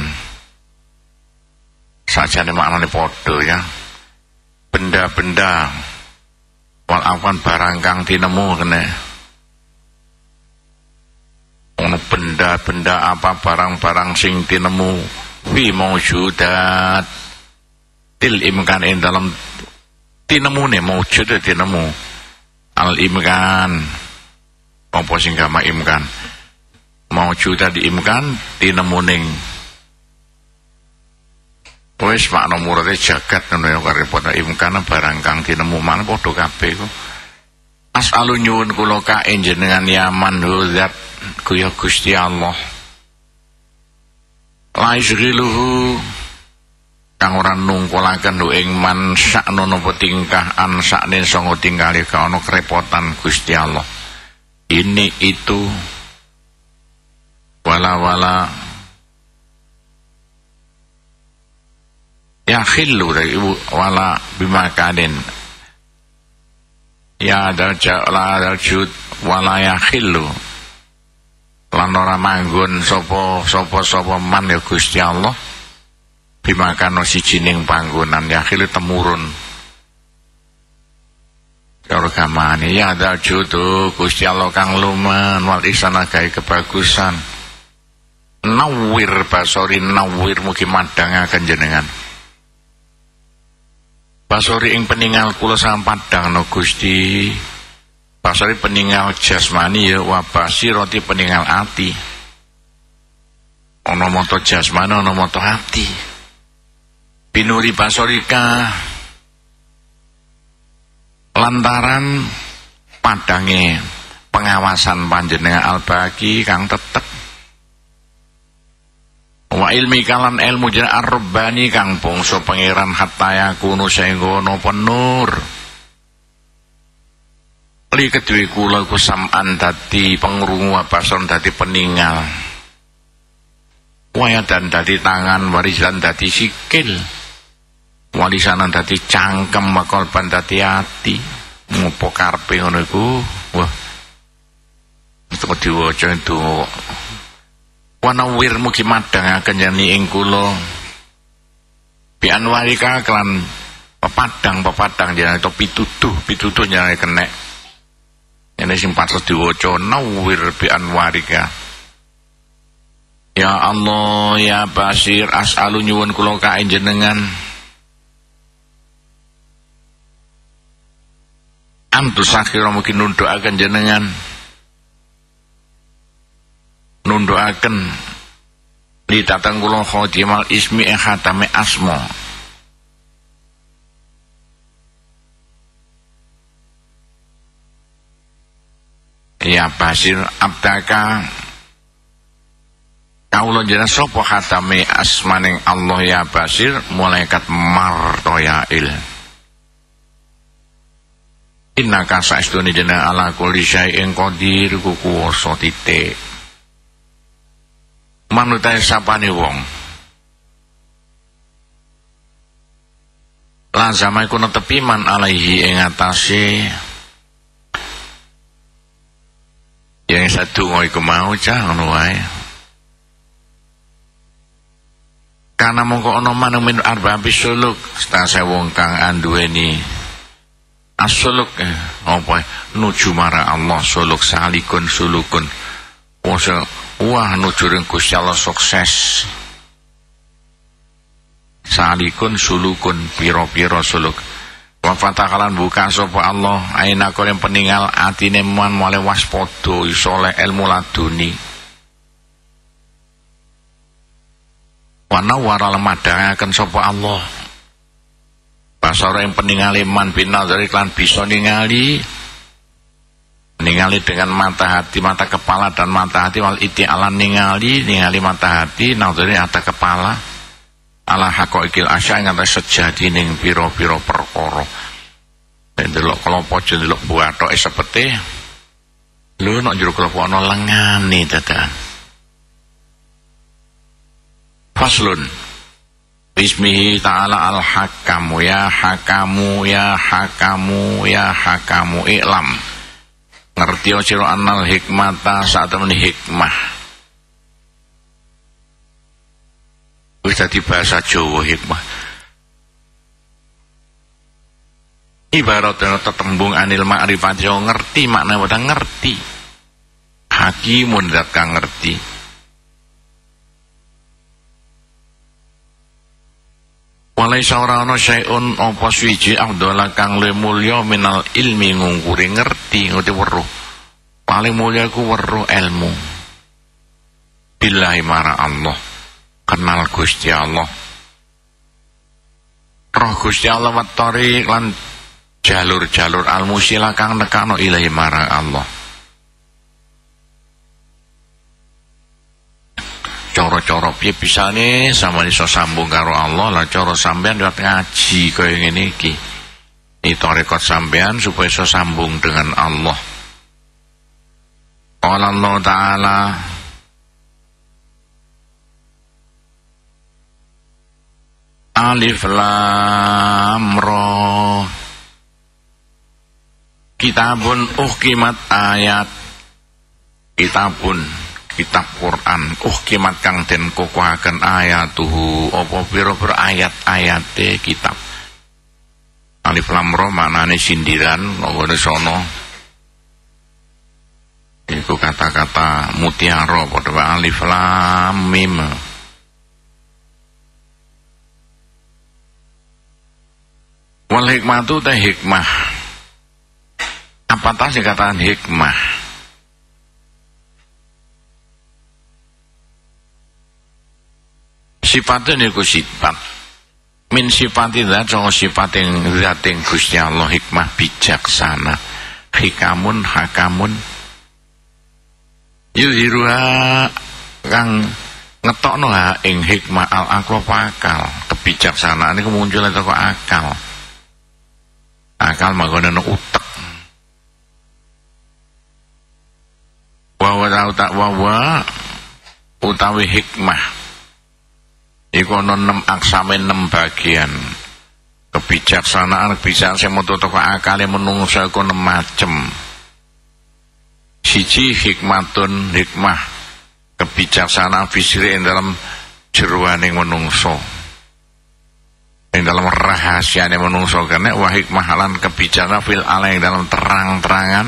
Sajane maknane padha ya. Benda-benda wal akwan barang kang tinemu kene. Ono benda-benda apa barang-barang sing tinemu fi maujudat til imkan ing dalam tinemune maujud tinemu al imkan apa sing gama imkan maujudat di imkan tinemuning wis makna murate jagat ngono ya karepot imkan barang kang tinemu mana padha kabeh ku as'alu nyuwun kula ka jenengan yaman hudzat kuya Gusti Allah la isghiluhu kang ora nungkulaken ing man sakno napa tingkah an sakne sanga tingkale ka ana kerepotan Gusti Allah ini itu wala ya khillu wala bimakanin ya la jud wala ya khillu lan ora manggon sapa man ya Gusti Allah bimakano sijining panggonan ya khillu temurun cara gamane ya jud Gusti Allah kang luman wal ihsana gawe kebagusan nawir basori nawir mugi madangaken jenengan basori ing peninggal kula sampadang no Gusti basori peninggal jasmani ya wabasi roti peninggal ati ana mata jasmani ana mata ati binuri basorika lantaran padange pengawasan panjenengan al-baqi kang tetep wa ilmi kalan ilmu jeneng ar-rabbani kang bangsa pangeran hatta yakunu sehingga ana penur li kedue kula ku sam'an dadi pengrungu abason dadi peninggal wayadan dadi tangan warisan dadi sikil walisanan dadi cangkem makolban dadi ati ngopo karepe ngono iku wah itu diwaca itu wanawir mugi madangaken yani ing kula bi anwarika kelan pepadang jenenge to pituduh jenenge kenek ene sing patos diwaca nawir bi anwarika ya Allah ya Basir as'alu nyuwun kula ka jenengan antu sakhira mugi nundhukaken jenengan nundukaken li tatang kula khotimal ismi khatame asma ya Basir abdaka kawula jenengan sapa khatame asmaning Allah ya Basir malaikat martoyail innaka saestune jenengan ala kulli syai'in qadir ku kuwasa titik manutai sapane wong lan sama iku netepi man alaihi ing atase yang satu iku mau cah ngono wae kana mongko ana manung min arba bisuluk stase wong kang anduweni asuluk apa nuju marang Allah suluk salikun sulukun wah nuju ring Gusti Allah sukses salikun sulukun piro-piro suluk wa fatakalan buka sapa Allah aina kalian peninggal atine man male waspada soleh ilmu laduni wa nawara lamadangaken sapa Allah basara yang peninggal man binazari lan bisa ningali ningali dengan mata hati, mata kepala dan mata hati, wal iti'alan ningali mata hati, naudari mata kepala, ala haqqaiqil asya ing atas sejatining pira-pira perkara. Ndelok klopo ndelok buatoke sepete. Lho nek jero klopo ana lengane dadan. Faslun Bismihi ta'ala al-hakamu ya hakamu ya hakamu ya hakamu i'lam. Ngerti sira anal hikmata saat temen hikmah. Wis dadi bahasa Jawa hikmah. Ibaratnya tetembung anil ma'rifat yo ngerti makna boten ngerti. Hakimun zat kang ngerti. Walai saurana syai'un apa suwiji afdhala kang luwih mulya minal ilmi ngungkuri ngerti nguti weruh. Paling mulya iku weruh ilmu. Billahi mara Allah. Kenal Gusti Allah. Roh Gusti Allah wa thariq lan jalur-jalur al-musila kang nekano ilahi marang Allah. Cara-cara piye pisane sampeyan iso sambung karo Allah, lah cara sampeyan liwat ngaji kaya ngene iki. Itu rekod sampeyan supaya iso sambung dengan Allah. Qala Allah Ta'ala Alif Lam Ra Kitabun uhkimat ayat. Kitab Quran uhkimat kang den kokohaken ayatuhu apa pira-pira ayat-ayate kitab. Alif Lam Ra maknane sindiran ngene sono. Iku kata-kata mutiara padha wae alif lam mim. Wal hikmatu ta hikmah. Apa ta sing kataan hikmah? Sifatnya niku sifat min sifati zat sanga sifating zating Gusti Allah hikmah bijaksana hikamun hakamun yuhiruha kang ngetokno ha ing hikmah al aqwa akal kebijaksanaan niku muncul teko akal mangkone utek wa utawi hikmah iku ana 6 aksame 6 bagian. Kebijaksanaan sing metu teko akale menungsa iku 6 macem. Siji hikmatun hikmah kebijaksanaan fisri ing dalam jeroaning menungso. Ing dalam rahasiane menungso kene wa hikmah lan kebijaksanaan fil alaing dalam terang-terangan.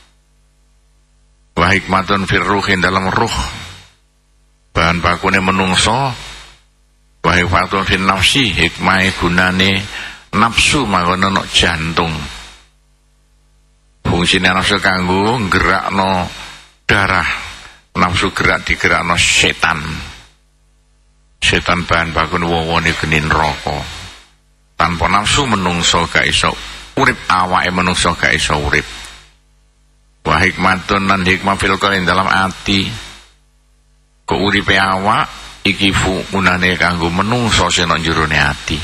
Wa hikmatun fir ruhin dalam ruh. Bahan bakune menungso. Wahai fatun fin nafsi hikmah gunane nafsu mangkono nok jantung. Fungsine nafsu kanggo nggerakno darah. Nafsu gerak digerakno setan. Setan bahan bakune wewone geni neraka. Tanpa nafsu menungso gak iso urip, awake menungso gak iso urip. Wa hikmatun lan hikmah fil qalbi dalam ati. Keuripe awak iki gunane kanggo menungso sing nang jerone ati.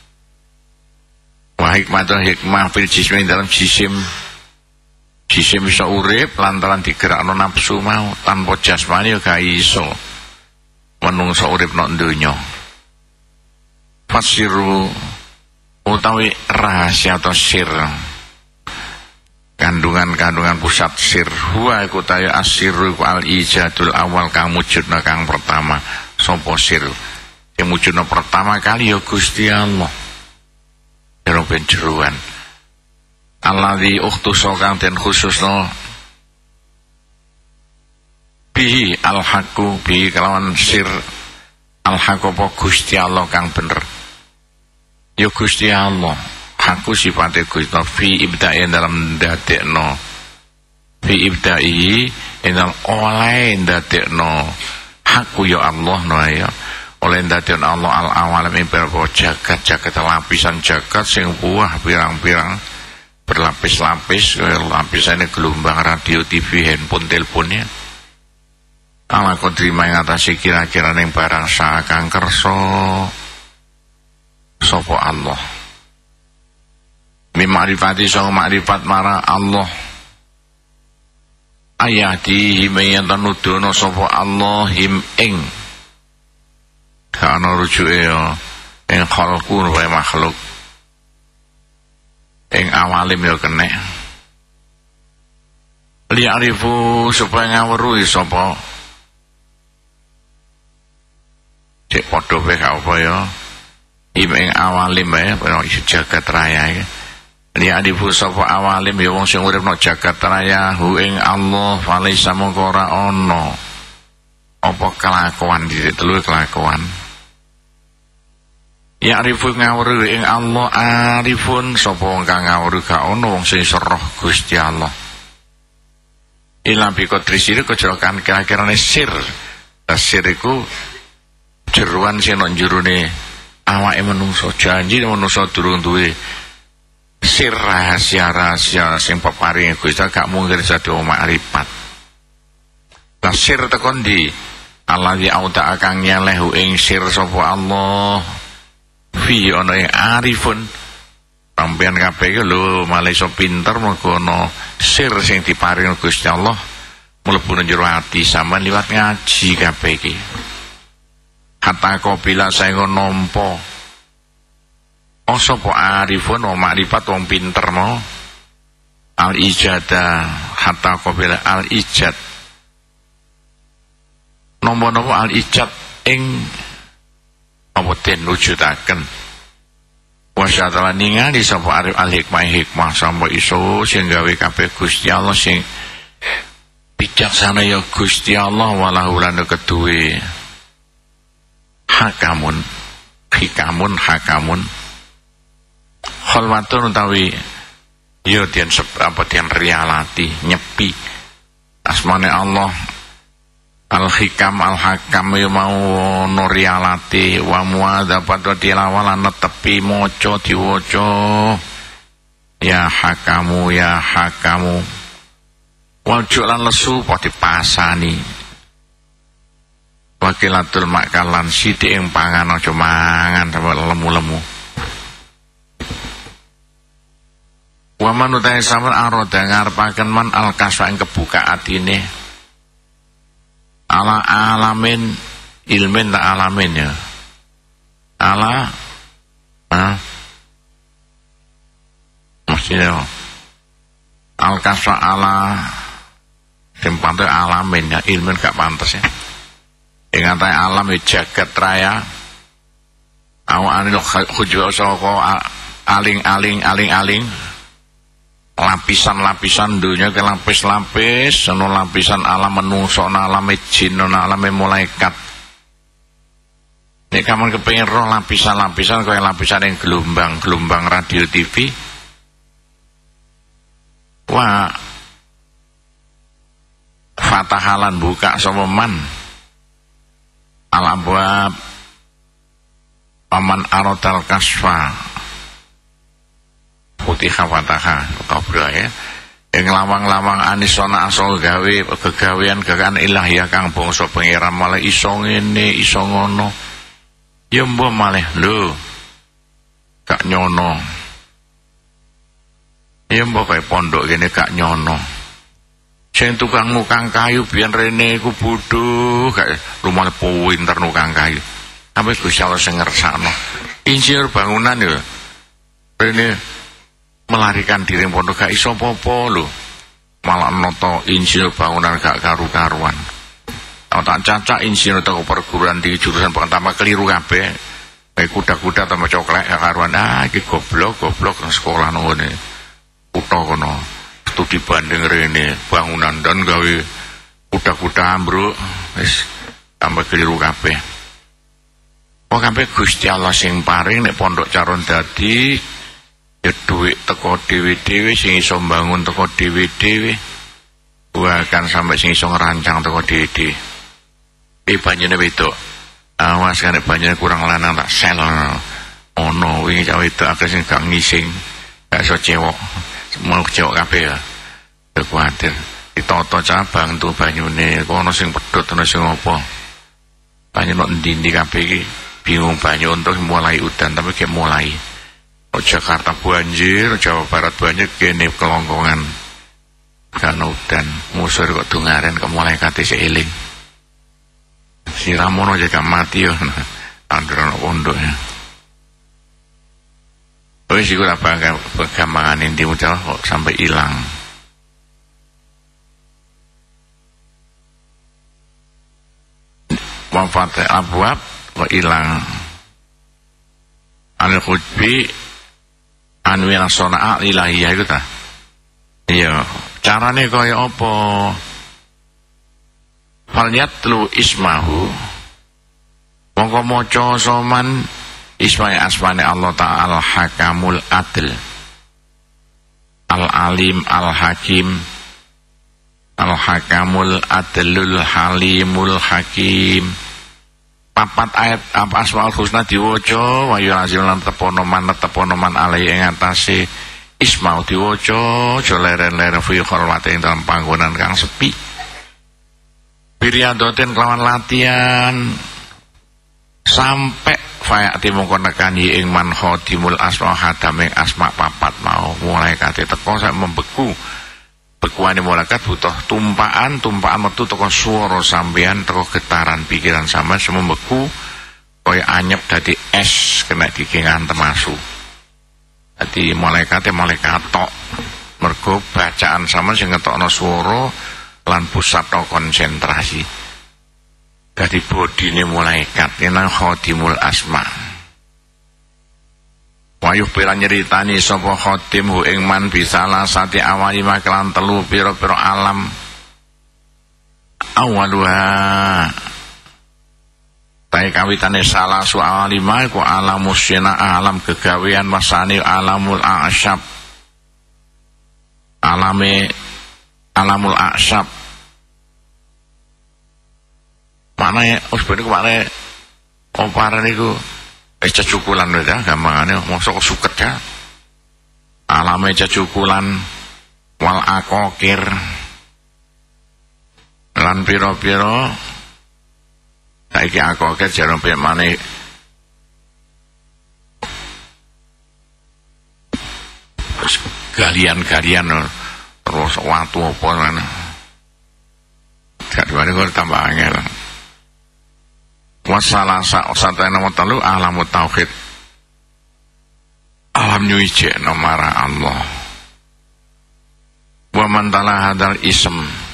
Wa hikmatun hikmah fil jismi dalam jisim iso urip lantaran digerakno nafsu mau tanpa jasmani gak iso menungso urip nang donya. Fasiru utawi rahasia atau sir kandungan pusat sir huwa iku tayo asiru al ijadul awal kang wujudna kang pertama. Sopo sir yang wujudna pertama kali ya Gusti Allah karo penjeruan alladzi ukhtusa kang den khususna bihi al-haqqu bi kelawan sir al-haqqu apa Gusti Allah kang bener ya Gusti Allah haqqu sifate Gusti fi ibda'i dalam dadekno fi ibda'i dalam oleh dadekno aku ya Allah no ya oleh ndadekno Allah al awalam ing jagat lapisan jagat sing buah pirang-pirang berlapis-lapis, lapisannya gelombang radio, TV, handphone, teleponnya. Ala kodri mengatasi kira-kira yang barang sakang kerso sopo Allah. Mimakrifati so makrifat marang Allah. Ayati himayan tanudono sopo Allah him ing. Karena rujuke ing khalqu wa makhluk. Ing awalim ya kena. Li'arifu supaya ngawruhi sopo cek podo wae apa ya ing awalim ya jagat raya ya dia adifu sapa awalim ya wong sing urip nang jagat raya hu ing Allah falaisa mongko ora ana apa kelakuan di telu kelakuan ya arifu ngawruh ing Allah arifun sapa wong kang ngawruh gak ana wong sing seroh Gusti Allah ilang biko trisire kecelakaan kira-kirane sir iku jeruan sing nang jerone awake menungso janji menungso durung duwe sir rahasia sing peparinge Gusti gak mungkin dadi makrifat. Lah sir teko ndi? Allazi auta akang nyelehu ing sir sapa Allah. Fi ana ing arifun. Sampeyan kabeh iki lho malah iso pinter mergo ana sir sing diparingi Gusti Allah mlebu nang jero ati sampean liwat ngaji kabeh iki. Hatta kopila saya nompo sapa arifun wong makrifat wong pinter mau al ijada hatta kopila al ijad nompo al ijad ing apa den wujudaken wasyatala ningali sapa arif al hikmah sampai iso sing gawe kabeh Gusti Allah sing bijaksana ya Gusti Allah walahu lan keduwe hakamun kholwatun utawi ya dian apa dian realati nyepi asmane Allah al-hikam al-hakam ya mau no realati wa muadzabat wa tilawalan netepi maca diwaca ya hakamu wajul lan lesu padha dipasani wakilatul makalan sithik ing pangan aja mangan sampe lemu-lemu. Wa manutai sampean aroda ngarepaken man al-kaswa ing kebuka atine. Ala alamin ilmin ta alamin ya. Ala maksudnya al-kaswa ala sing pantes alamin ya ilmin gak pantes ya. Ingatai alam jagat raya awanil hujwa saka aling lapisan dunia ke lapis ana lapisan alam menungso ana alam jin ana alam malaikat nek kamu kepengin roh lapisan kaya lapisan yang gelombang radio TV wa fatahalan buka sapa man al-abwab aman aradal kasfa putiha fataha kabra ya ing lawang-lawang anisona asal gawe kegawean gakan ilah ya kang bangsa pangeran malah iso ngene iso ngono ya mbah malih lho gak nyono ya mbah kaya pondok kene gak nyono sing tukang nukang kayu biyen rene iku bodho gak lumayan pinter nukang kayu sampe Gusti Allah sing ngersakno insinyur bangunan ya rene melarikan diri pondok gak iso apa-apa lho malah noto insinyur bangunan gak karu-karuan tak cacak insinyur teko perguruan di jurusan pertama keliru kabeh kayak kuda-kuda tambah coklek gak karuan iki goblok nang sekolah ngene kutha kono studi banding rene bangunan dan gawe kuda-kuda ambruk wis tambah keliru kabeh. Kok kabeh Gusti Allah sing paring nek pondok Caron dadi ya dhuwit teko dhewe-dhewe sing iso mbangun teko dhewe-dhewe. Bahkan sampai sing iso ngerancang teko dhewe-dhewe. Banyune wedok. Awas kan banyune kurang lanang tak sel ono wingi cah wedok akeh sing gak ngising, gak iso cewek. mau kecewa kabeh ya. Kuwatir ditoto cabang tuh banyune kok ana sing pedhot ana sing apa. Banyu nok ndi-ndi kabeh iki bingung banyu untuk mulai udan tapi kayak mulai. Jakarta banjir, Jawa Barat banjir, kene kelongkongan. Karena udan, musur kok dungaren kok mulai kate seiling. Si Ramono juga mati yo. Androno pondoknya. Wis iku lah gampangan inti mucal kok sampai hilang. Wafat abwab kok hilang. Anil khutbi anwil sona'a ilahiyah itu ta. Iya, carane kaya apa? Falyatlu ismahu. Mongko maca soman ismane asmane Allah Ta'ala Hakamul Adl. Al-Alim Al-Hakim. Al-Hakamul Adlul Halimul Hakim. Papat ayat apa asmaul husna diwaca wa yulazim lan tepono man alai ing atase ismau diwaca aja leren-leren fi khalwate ing dalam panggonan kang sepi. Biriadoten kelawan latihan sampai fayati mongko nekani ing man khadimul asma hadaming asma papat mau mulai kate teko sak membeku. Bekuane malaikat butuh tumpaan metu teko swara sampean teko getaran pikiran sampean semua beku kaya anyep dadi es kena dikengan temasu. Dadi malaikat tok mergo bacaan sampean sing ngetokno swara lan pusat konsentrasi. Dadi bodine malaikat yen khadimul asma. Wayuh piran nyeritani sapa khadim hu ing man bisalah sati awali maklan telu pira-pira alam awaluha tai kawitane salah su awalima iku alamus sina alam kegawean wasani alamul a'syab alamul a'syab maknane usbane ku maknane oparan iku cecukulan ya gampangane mosok suket ya alame cecukulan wal akokir lan pira-pira saiki akokir jarang pemane galian-galian terus watu apa mana jadwane kok tambah angel. Wasalasa osatana watalu alamut tauhid alam nyuije nomara Allah wa man tala hadal ism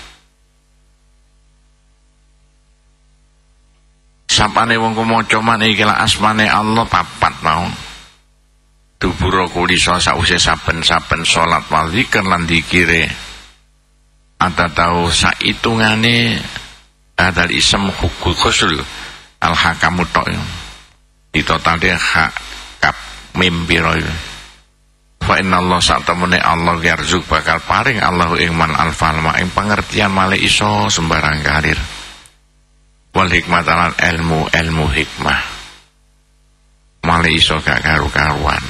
sapane wong maca man iki la asmane Allah papat mau dubura kulisa sause saben-saben salat wal zikir lan dikire ata tau saitungane hadal ism hukul khusul al-hakamu tok di total dia hak kap mimpiro fa inna Allah satamune Allah yarzuk bakal paring Allahu ingman al-falma ing pengertian male iso sembarang karir wal hikmah lan ilmu hikmah male iso gak karu-karuan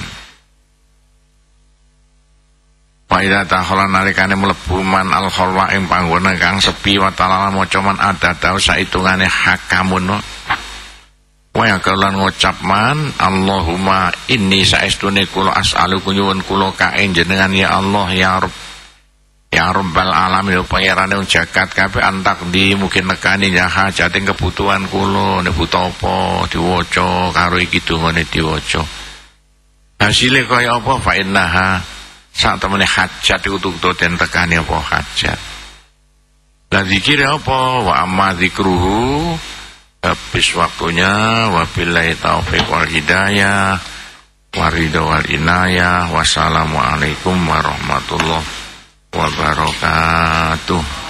wa idza takhala nalikane mlebu man al-khalwa ing panggonan kang sepi wa ta'ala maca man ada tau saitungane hakamun wa yakalan ngucap man Allahumma inni saestune kula as'aluku nyuwun kula kae jenengan ya Allah ya Rabbal alamin pangerane wong jagat kabeh antak di mungkin nekani ya hajating kebutuhan kula nek butuh apa diwaca karo iki dungane diwaca hasile kaya apa fa innaha sak temene hajat iku tutuk den tekani apa hajat lan zikir apa wa amma zikruhu habis waktunya wabillahi taufiq wal hidayah waridha wal inayah wassalamualaikum warahmatullahi wabarakatuh.